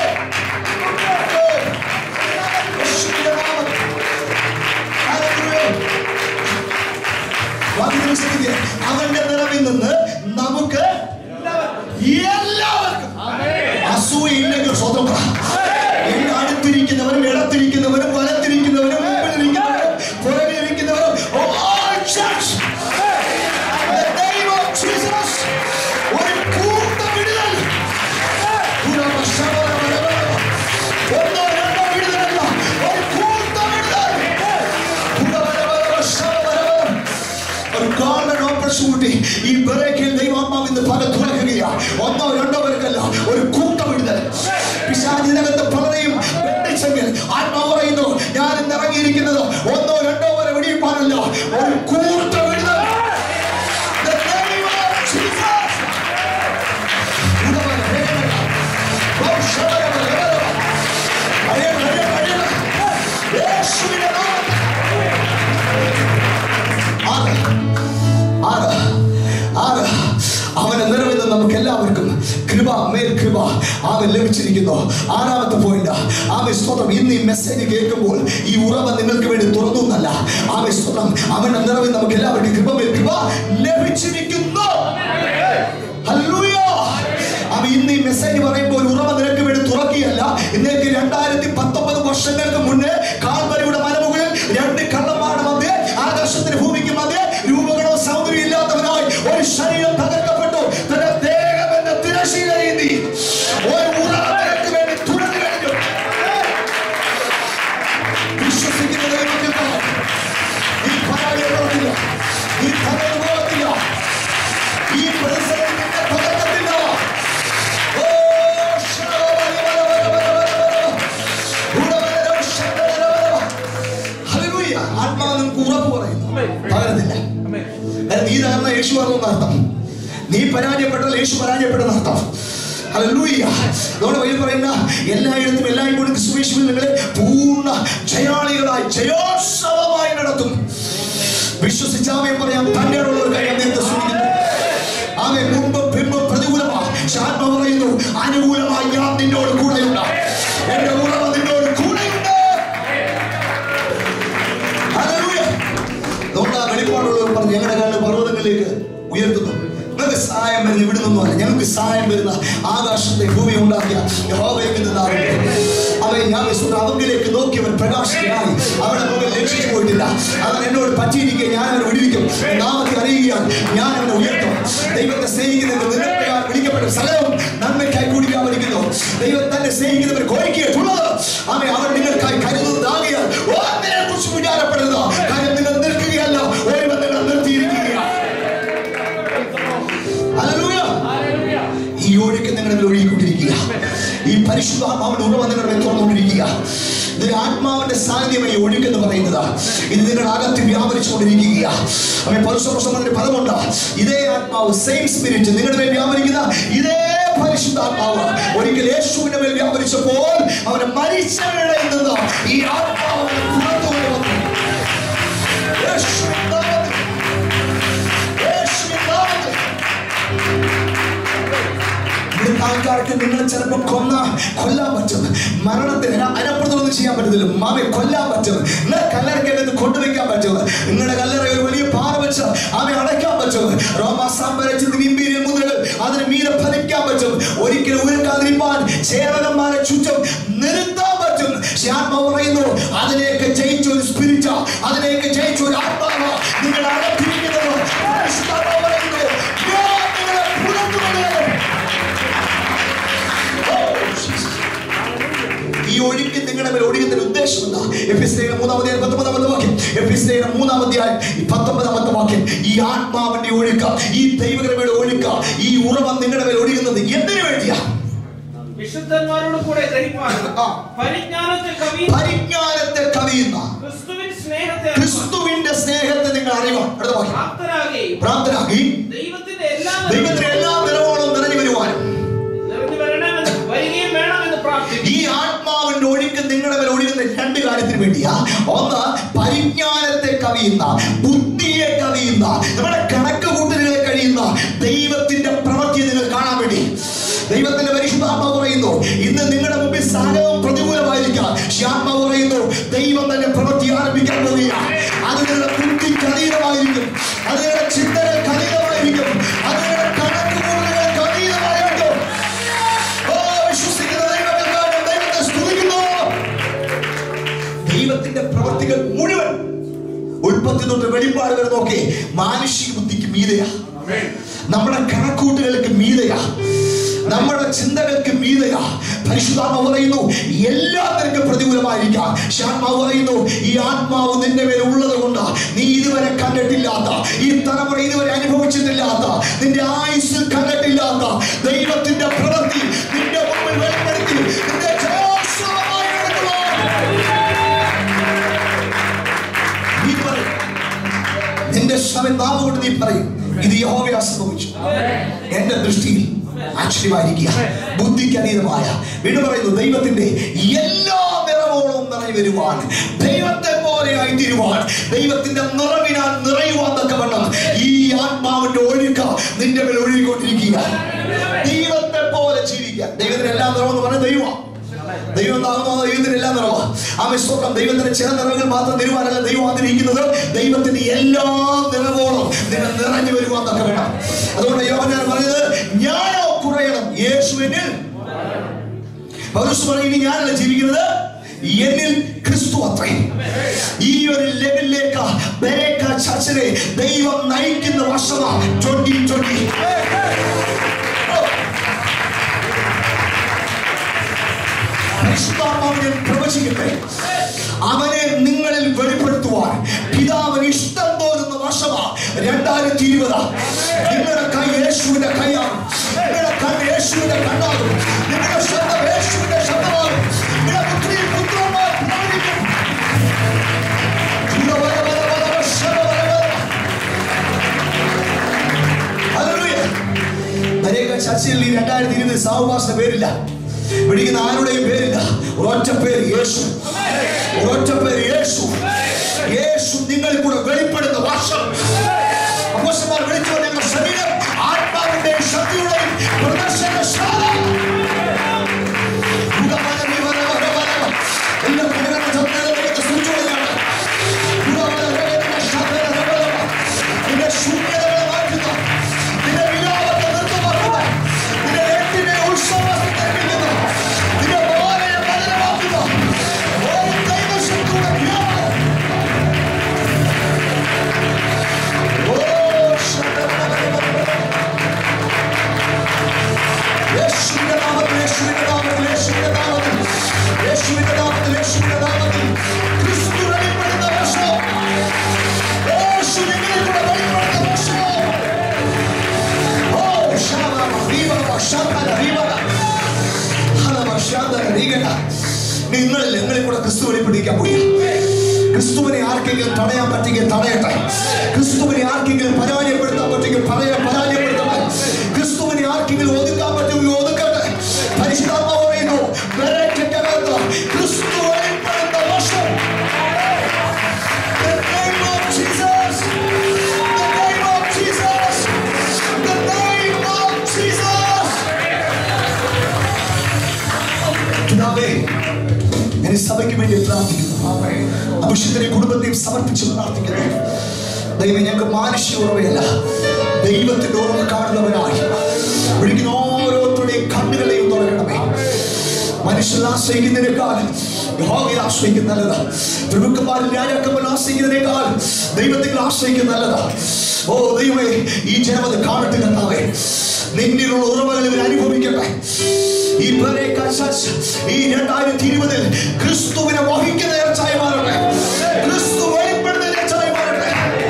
അവന്റെ നിറവിൽ നിന്ന് നമുക്ക് എല്ലാവർക്കും അസൂയയില്ലെങ്കിൽ സ്വതം അടുത്തിരിക്കുന്നവരും ഇടത്തിരിക്കുന്നവരും വലത്തിരിക്കുന്നവരും മുമ്പിലിരിക്കുന്നവരും പുറകിലിരിക്കുന്നവരും ഒരു കൂട്ട വിടുതൽ. ഒന്നോ രണ്ടോ വിടുതലല്ല, ഒരു കൂട്ട വിടുതൽ. ഒരു ഗോൾഡൻ ഓപ്പർച്യൂണിറ്റി ഈ ബറേക്കയിൽ ദൈവാത്മാവ് ഇന്ന് പല തുറക്കുകയാണ്. ഒന്നോ രണ്ടോ പേർക്കല്ല, ഒരു കൂട്ട വിടുതൽ. പിശാചിനകത്ത് പലരെയും വെട്ടിച്ചെങ്കിൽ ആത്മാവ് പറയുന്നു, ഞാൻ ഇന്ന് ഇറങ്ങിയിരിക്കുന്നത് ഒന്നോ രണ്ടോ പേരെ വെടിയിപ്പാനല്ല, ഒരു കൂട്ട വിടുതൽ. അവന്റെ നിറവിൽ നമുക്ക് എല്ലാവർക്കും കൃപ മേൽ കൃപ ആമൻ ലഭിച്ചിരിക്കുന്നു. ആറാമത്തെ പോയിന്റ് ആമൻ സ്തോത്രം. ഇന്ന് ഈ മെസ്സേജ് കേൾക്കുമ്പോൾ ഈ ഉറവ നിങ്ങൾക്ക് വേണ്ടി തുറന്നു എന്നല്ല, ആമൻ സ്തോത്രം, അവന്റെ നിറവിൽ നമുക്ക് എല്ലാവരുടെയും കൃപ മേൽ കൃപ ലഭിച്ചിരിക്കുന്നു. ഹല്ലേലൂയ. അവ ഇന്ന് ഈ മെസ്സേജ് പറയുമ്പോൾ ഉറവ നിനക്ക് വേണ്ടി തുറക്കുകയല്ല. ഇന്നേക്ക് രണ്ടായിരത്തി പത്തൊമ്പത് വർഷങ്ങൾക്ക് മുന്നേ കാൽവരിയുടെ മലമുകളിൽ രണ്ട് കള്ളന്മാരുടെ മധ്യേ, ആകാശത്തിന് ഭൂമിക്ക് മധ്യേ രൂപങ്ങളോ സൗന്ദര്യം ഇല്ലാത്തവനായി ഒരു ശരീരം തകർക്കപ്പെട്ടു. തന്റെ ദേഹം എന്ന തിരശീല നീന്തി ഒരു ഉറവ നിനക്ക് വേണ്ടി തുറന്നു കഴിഞ്ഞു. വിശ്വസിക്കുന്ന ദൈവത്തിൽ ഈ പരാജയപ്പെടത്തില്ല, ഈ തകർന്നു പോകത്തില്ല, ഈ പ്രതിസന്ധി നിന്നെ തകർക്കത്തില്ല. ആത്മാവ് ഉറപ്പ് പറയുന്നു, പകരത്തില്ല. നീ തകർന്ന യേശു പറഞ്ഞ അർത്ഥം, നീ പരാജയപ്പെട്ടാൽ യേശു പരാജയപ്പെട്ടെന്ന് അർത്ഥം. ഹല്ലേലൂയ. നമ്മുടെ വഴി പറയുന്ന എല്ലായിടത്തും എല്ലായ്പ്പോഴും ക്രിസ്തുയേശുവിൽ നിങ്ങളെ പൂർണ്ണ ജയാളികളായി ജയോത്സവമായി നടത്തും. വിശ്വസിച്ചാമേ പറയാം. തന്റെ ഒരു കാര്യം നേരത്തെ സൂചിക്കുന്നു. ആമേ മുമ്പ് പിമ്പ് പ്രതികൂലമാണ്. ആത്മ പറയുന്നു അനുകൂലമായി ഞാൻ നിന്നോട് കൂടെയുണ്ട്. എന്റെ ഉറവ നിന്നോട് കൂടെയുണ്ട്. ഹല്ലേലൂയ. അതുകൊണ്ടാ വെളിപ്പാടുള്ളവർ പറഞ്ഞു ഞങ്ങളുടെ കാലിൽ പർവ്വതങ്ങളിലേക്ക് ഉയർത്തുന്നു. ഞങ്ങൾക്ക് സഹായം വരുന്ന ഇവിടെ നിന്നുമല്ല, ഞങ്ങൾക്ക് സഹായം വരുന്ന ആകാശത്തെ ഭൂമി ഉണ്ടാക്കിയ യഹോവയിൽ നിന്നാകുന്നു. അവൻ ഞാൻ അവങ്കിലേക്ക് നോക്കിയവൻ പ്രകാശിതനായി അവരുടെ മുമ്പിൽ ലക്ഷിച്ചു പോയിട്ടില്ല. അവൻ എന്നോട് പറ്റിയിരിക്കെ ഞാൻ അവനെ വിടുവിക്കും. നാമത്തെ അറിയുകയാൽ ഞാൻ അവനെ ഉയർത്തും. ദൈവത്തെ സ്നേഹിക്കുന്നവർ നിരന്തരം വിളിക്കപ്പെട്ട സകലവും നന്മയ്ക്കായി കൂടി വ്യാപരിക്കുന്നു. ദൈവം തന്നെ സ്നേഹിക്കുന്നവർ കോരിക്കുകയുള്ളത് അവൻ അവൻ നിങ്ങൾക്കായി കരുതുന്നതാകിയാൽ ഒന്നിനെ കുറിച്ച് വിചാരപ്പെടുന്നത്. കാര്യം നിങ്ങൾ നിൽക്കുകയല്ല, ഒരുവൻ നിങ്ങൾ നിർത്തിയിരിക്കുകയാണ്. ഈ ഒഴുക്ക് നിങ്ങളുടെ ഒഴുകിക്കൊണ്ടിരിക്കുക. ഈ പരിശുദ്ധാത്മാവിന്റെ ഉറവ നിങ്ങളുടെ തുറന്നുകൊണ്ടിരിക്കുക. ഇത് ആത്മാവിന്റെ സാന്നിധ്യമായി ഒഴുക്ക് എന്ന് പറയുന്നത്. ഇത് നിങ്ങളുടെ അകത്ത് വ്യാപരിച്ചുകൊണ്ടിരിക്കുക. അവൻ പൗരസ്ത്യ പദമുണ്ട്. ഇതേ ആത്മാവ്, സെയിം സ്പിരിറ്റ് നിങ്ങളുടെ മേൽ വ്യാപരിക്കുന്ന ഇതേ പരിശുദ്ധാത്മാവ് ഒരിക്കൽ യേശുവിന്റെ മേൽ വ്യാപരിച്ചപ്പോൾ അവനെ മരിച്ചവരുടെ നിന്ന് ഈ ആത്മാവ് പുറത്തു കൊണ്ടുവന്നു. ആൾക്കാർക്ക് നിങ്ങൾ ചിലപ്പോൾ കൊന്ന കൊല്ലാൻ പറ്റും. മരണത്തിന് അനപ്രദമൊന്നും ചെയ്യാൻ പറ്റത്തില്ല. മാമെ കൊല്ലാൻ പറ്റും. നിങ്ങൾ കല്ലറയ്ക്കകത്ത് കൊണ്ടുവയ്ക്കാൻ പറ്റും. നിങ്ങളുടെ കല്ലറ ഒരു വലിയ പാറ വെച്ച് അവയെ അടയ്ക്കാൻ പറ്റും. മുതൽ അതിന് മീതെ ഫലിക്കാൻ പറ്റും. ഒരിക്കലും ഉയർക്കാതിരിപ്പാൻ സേവകന്മാരെ ചുറ്റും നിർത്താൻ പറ്റും. ആത്മാവ് പറയുന്നു അതിലേക്ക് ജയിച്ച ഒരു സ്പിരിറ്റ്, അതിലേക്ക് ജയിച്ച ഒരു ആത്മാവ് നിങ്ങളുടെ അകത്തിരിക്കുന്നത്. ഈ ഒഴുക്കി നിങ്ങളുടെ മേൽ ഒഴുകുന്നതിന് ഉദ്ദേശം എന്താ? എഫെസ്യരുടെ മൂന്നാമത്തെ പത്തൊമ്പതാമത്തെ വാക്യം, എഫെസ്യരുടെ മൂന്നാമത്തെ പത്തൊമ്പതാമത്തെ വാക്യം. ഈ ആത്മാവിന്റെ ഒഴുക്ക, ഈ ദൈവകരമയുടെ ഒഴുക്ക, ഈ ഉറവ നിങ്ങളുടെ മേൽ ഒഴുകുന്നത് എന്തിനു വേണ്ടിയാ? വിശുദ്ധന്മാരോട് കൂടെ പരിജ്ഞാനത്തെ കവിയുന്ന ക്രിസ്തുവിന്റെ സ്നേഹത്തെ നിങ്ങൾ അറിയുവാൻ പ്രാപ്തരാക്കി ദൈവത്തിന്റെ എല്ലാ നിറവോളം നിറഞ്ഞു വരുവാനും ഈ ആത്മാവിന്റെ ഒഴുക്ക് നിങ്ങളുടെ മേൽ ഒഴുകുന്ന രണ്ട് കാര്യത്തിന് വേണ്ടിയാ. ഒന്ന്, പരിജ്ഞാനത്തെ കവിയുന്ന, ബുദ്ധിയെ കവിയുന്ന, നമ്മുടെ കണക്ക് കൂട്ടലുകളെ കഴിയുന്ന ദൈവത്തിന്റെ പ്രവൃത്തി നിങ്ങൾ കാണാൻ വേണ്ടി. ദൈവത്തിന്റെ പരിശുദ്ധാത്മാവ് പറയുന്നു ഇന്ന് നിങ്ങളുടെ മുമ്പിൽ സകലവും പ്രതികൂലമായിരിക്കാം. ആത്മാവ് പറയുന്നു ദൈവം തന്നെ പ്രവൃത്തി ആരംഭിക്കാൻ പോവുകയാണ്. അത് നിങ്ങളുടെ ബുദ്ധിക്ക് അതീതമായിരിക്കും, അത് നിങ്ങളുടെ ചിന്തകൾക്ക് അതീതമായിരിക്കും, അത് നിങ്ങളുടെ കണക്ക് കൂട്ടലുകൾക്ക് അതീതമായിരിക്കും. ദൈവത്തിന്റെ പ്രവൃത്തികൾ മുഴുവൻ ഉൽപ്പത്തി തൊട്ട് വെളിപ്പാട് വരെ നോക്കി മാനുഷിക ബുദ്ധിക്ക് മീതയാ, നമ്മുടെ കണക്കൂട്ടുകൾക്ക് മീതയാ, നമ്മുടെ ചിന്തകൾക്ക് മീതയാ. പരിശുദ്ധാത്മാവ് പറയുന്നു എല്ലാത്തിനും പ്രതികൂലമായിരിക്കാം. ആത്മാവ് പറയുന്നു ഈ ആത്മാവ് നിന്റെ മേൽ ഉള്ളത് കൊണ്ട് നീ ഇതുവരെ കണ്ടിട്ടില്ലാത്ത, ഈ തലമുറ ഇതുവരെ അനുഭവിച്ചിട്ടില്ലാത്ത, നിന്റെ ആയുസ്സിൽ കണ്ടിട്ടില്ലാത്ത ദൈവത്തിന്റെ പ്രവൃത്തി നിന്റെ മുമ്പിൽ വെളിപ്പെടുത്തി നിന്റെ ജയോത്സവമായി നീ പറയും. നിന്റെ ശവൻ നാവ് കൊണ്ട് നീ പറയും ഇത് യഹോവയാ സംഭവിച്ചു. എന്റെ ദൃഷ്ടിയിൽ ആശ്ചര്യമായിരിക്കുക, ബുദ്ധിക്ക് അതീതമായ. വീണ്ടും പറയുന്നു ദൈവത്തിന്റെ എല്ലാ നിറവോളവും നിറഞ്ഞു വരുവാൻ, ദൈവത്തെ പോലെ ആയി തീരുവാൻ, ദൈവത്തിന്റെ നിറവിനാൽ നിറയുവാൻ തക്കവണ്ണം ഈ ആത്മാവിന്റെ ഒഴുക്ക നിന്റെ മേൽ ഒഴുകിക്കൊണ്ടിരിക്കുക. ദൈവത്തിന് എല്ലാം നിറവെന്ന് പറഞ്ഞ ദൈവം ദൈവം എന്താകുന്നു? ദൈവത്തിന് എല്ലാം നിറവാ. ആമേൻ, സ്തോത്രം. ദൈവത്തിന്റെ ചില നിറവുകൾ മാത്രം തരുവാനല്ല ദൈവം ആഗ്രഹിക്കുന്നത്, ദൈവത്തിന്റെ എല്ലാ നിറവോളം നിങ്ങൾ നിറഞ്ഞു വരുവാന്നൊക്കെ വേണം. അതുകൊണ്ട് യോഹന്നാൻ പറഞ്ഞത് ഞാനോ കുറയണം, യേശുവിനിൽ. പൗലോസ് പറഞ്ഞു ഇനി ഞാനല്ല ജീവിക്കുന്നത്, എന്നിൽ ക്രിസ്തു അത്രേ. ഈ ഒരു ലെവലിലേക്ക് ബെരേക്ക ചർച്ചിനെ ദൈവം നയിക്കുന്ന വർഷമാണ് ട്വന്റി ട്വന്റി. പ്രവചിക്കട്ടെ, അവനെ നിങ്ങളിൽ വെളിപ്പെടുത്തുവാൻ പിതാവിന് ഇഷ്ടം തോന്നുന്ന വർഷമാണ് രണ്ടായിരത്തി ഇരുപത്. നിങ്ങളുടെ കൈ യേശുവിന്റെ കൈയാണ്, നിങ്ങളുടെ കണ്ണ് യേശുവിന്റെ കണ്ണാകും, നിങ്ങളുടെ ശബ്ദം യേശുവിന്റെ ശബ്ദമാകും. നിങ്ങളുടെ പുത്രി പുത്രന്മാർ പ്രവചിക്കും. ചർച്ചയിൽ ഈ രണ്ടായിരത്തി ഇരുപത് സാവുമാസിന്റെ പേരില്ല, വിളിക്കുന്ന ആരുടെയും പേരില്ല. ഒരൊറ്റ പേര് യേശു, ഒരൊറ്റ പേര് യേശു. യേശു നിങ്ങളിൽ കൂടെ വെളിപ്പെടുന്ന വർഷം. അപ്പോസ്തലന്മാർ വിളിച്ചു ഞങ്ങളുടെ ശരീരം ആത്മാവിന്റെയും ശക്തിയുടെയും പ്രദർശനശാല. എല്ലാ കടകളുടെ ശബ്ദങ്ങളിലേക്ക് സൂചിക്കുകയാണ്. നിന്റെ ശൂന്യതകളെ മാറ്റുക, നിന്റെ വിലാപത്തെ നിർത്തമാക്കുക, നിന്റെ രക്തിനെ ഉത്സവത്തെ നൽകുക, നിന്റെ ഭാരയെ മലിനമാക്കുക. ഒരു ദൈവശക്തിയുടെ ജ്ഞാനം. ഓ യേശുവിന്റെ നാമത്തിൽ, യേശുവിന്റെ നാമത്തിൽ, യേശുവിന്റെ നാമത്തിൽ, യേശുവിന്റെ നാമത്തിൽ, യേശുവിന്റെ നാമത്തിൽ ക്രിസ്തു വെളിപ്പെടുന്ന വർഷം. യേശു നിങ്ങളിൽ കൂടെ വെളിപ്പെടുന്ന വർഷം. ഓ ശാബ റീബ ശാബ റീബ ഹലവ ശാബ റീഗ. നിങ്ങൾ നിങ്ങളിൽ കൂടെ ക്രിസ്തു വെളിപ്പെടുത്താൻ പോയി. ക്രിസ്തുവിനെ ആർക്കെങ്കിലും തടയാൻ പറ്റിയെങ്കിൽ തടയട്ടെ. ക്രിസ്തുവിനെ ആർക്കെങ്കിലും പരാജയപ്പെടുത്താൻ പറ്റിയെങ്കിൽ പരാജയപ്പെടുത്തട്ടെ. ക്രിസ്തുവിനെ ആർക്കെങ്കിലും ഒതുക്കാൻ പറ്റുമെങ്കിൽ ഒതുക്കട്ടെ. പരിശുദ്ധാത്മാവ് പറയുന്നു ബെരേക്കയ്ക്കകത്ത് ക്രിസ്തു വെളിപ്പെടുന്ന വർഷം. The name of Jesus, the name of Jesus, the name of Jesus. പിതാവേ, ഞാൻ ഈ സഭയ്ക്ക് വേണ്ടി പ്രാർത്ഥിക്കുന്നു. അഭിഷിക്തരെ കുടുംബത്തെയും സമർപ്പിച്ച് പ്രാർത്ഥിക്കുന്നു. ദൈവം ഞങ്ങൾക്ക് മാനുഷിക ഓർമ്മയല്ല, ദൈവത്തിന്റെ ഓർമ്മ കാണുന്നവരായി വിളിക്കുന്ന ഓരോരുത്തരുടെയും കണ്ണുകളെയും തുറക്കണമേ. മനുഷ്യൻ ആശ്രയിക്കുന്നതിനേക്കാൾ യഹോവയെ ആശ്രയിക്കുന്ന നല്ലതാ. പ്രഭുക്കന്മാരിൽ രാജാക്കന്മാരിൽ ആശ്രയിക്കുന്നതിനേക്കാൾ ദൈവത്തിൽ ആശ്രയിക്കുന്ന നല്ലതാ. ഓ ദൈവമേ, ഈ ജനം അത് കാണട്ടെ കർത്താവേ. നിന്നിലുള്ള ഉറവകൾ ഇവർ അനുഭവിക്കട്ടെ. ഈ ഈ രണ്ടായിരത്തി ഇരുപതിൽ ക്രിസ്തുവിനെ വഹിക്കുന്ന നേർച്ചായി മാറട്ടെ. ക്രിസ്തു വെളിപ്പെടുന്ന നേർച്ചായി മാറട്ടെ.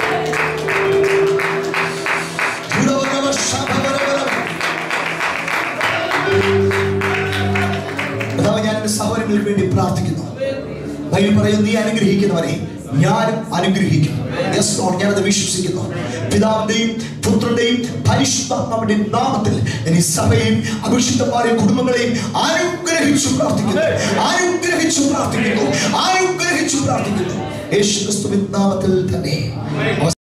ഞാൻ എന്റെ സഹോദരങ്ങൾക്ക് വേണ്ടി പ്രാർത്ഥിക്കുന്നു. ബൈബിൾ പറയും നീ അനുഗ്രഹിക്കുന്നവരെ ഞാനും അനുഗ്രഹിക്കും. ഞാനത് വിശ്വസിക്കുന്നു. പിതാവിന്റെയും പുത്രന്റെയും പരിശുദ്ധാത്മാവിന്റെയും നാമത്തിൽ ഈ സഭയെയും അഭിഷിക്തന്മാരെയും കുടുംബങ്ങളെയും അനുഗ്രഹിച്ചു പ്രാർത്ഥിക്കുന്നു, അനുഗ്രഹിച്ചു പ്രാർത്ഥിക്കുന്നു, അനുഗ്രഹിച്ചു പ്രാർത്ഥിക്കുന്നു. യേശു ക്രിസ്തുവിൻ നാമത്തിൽ തന്നെ.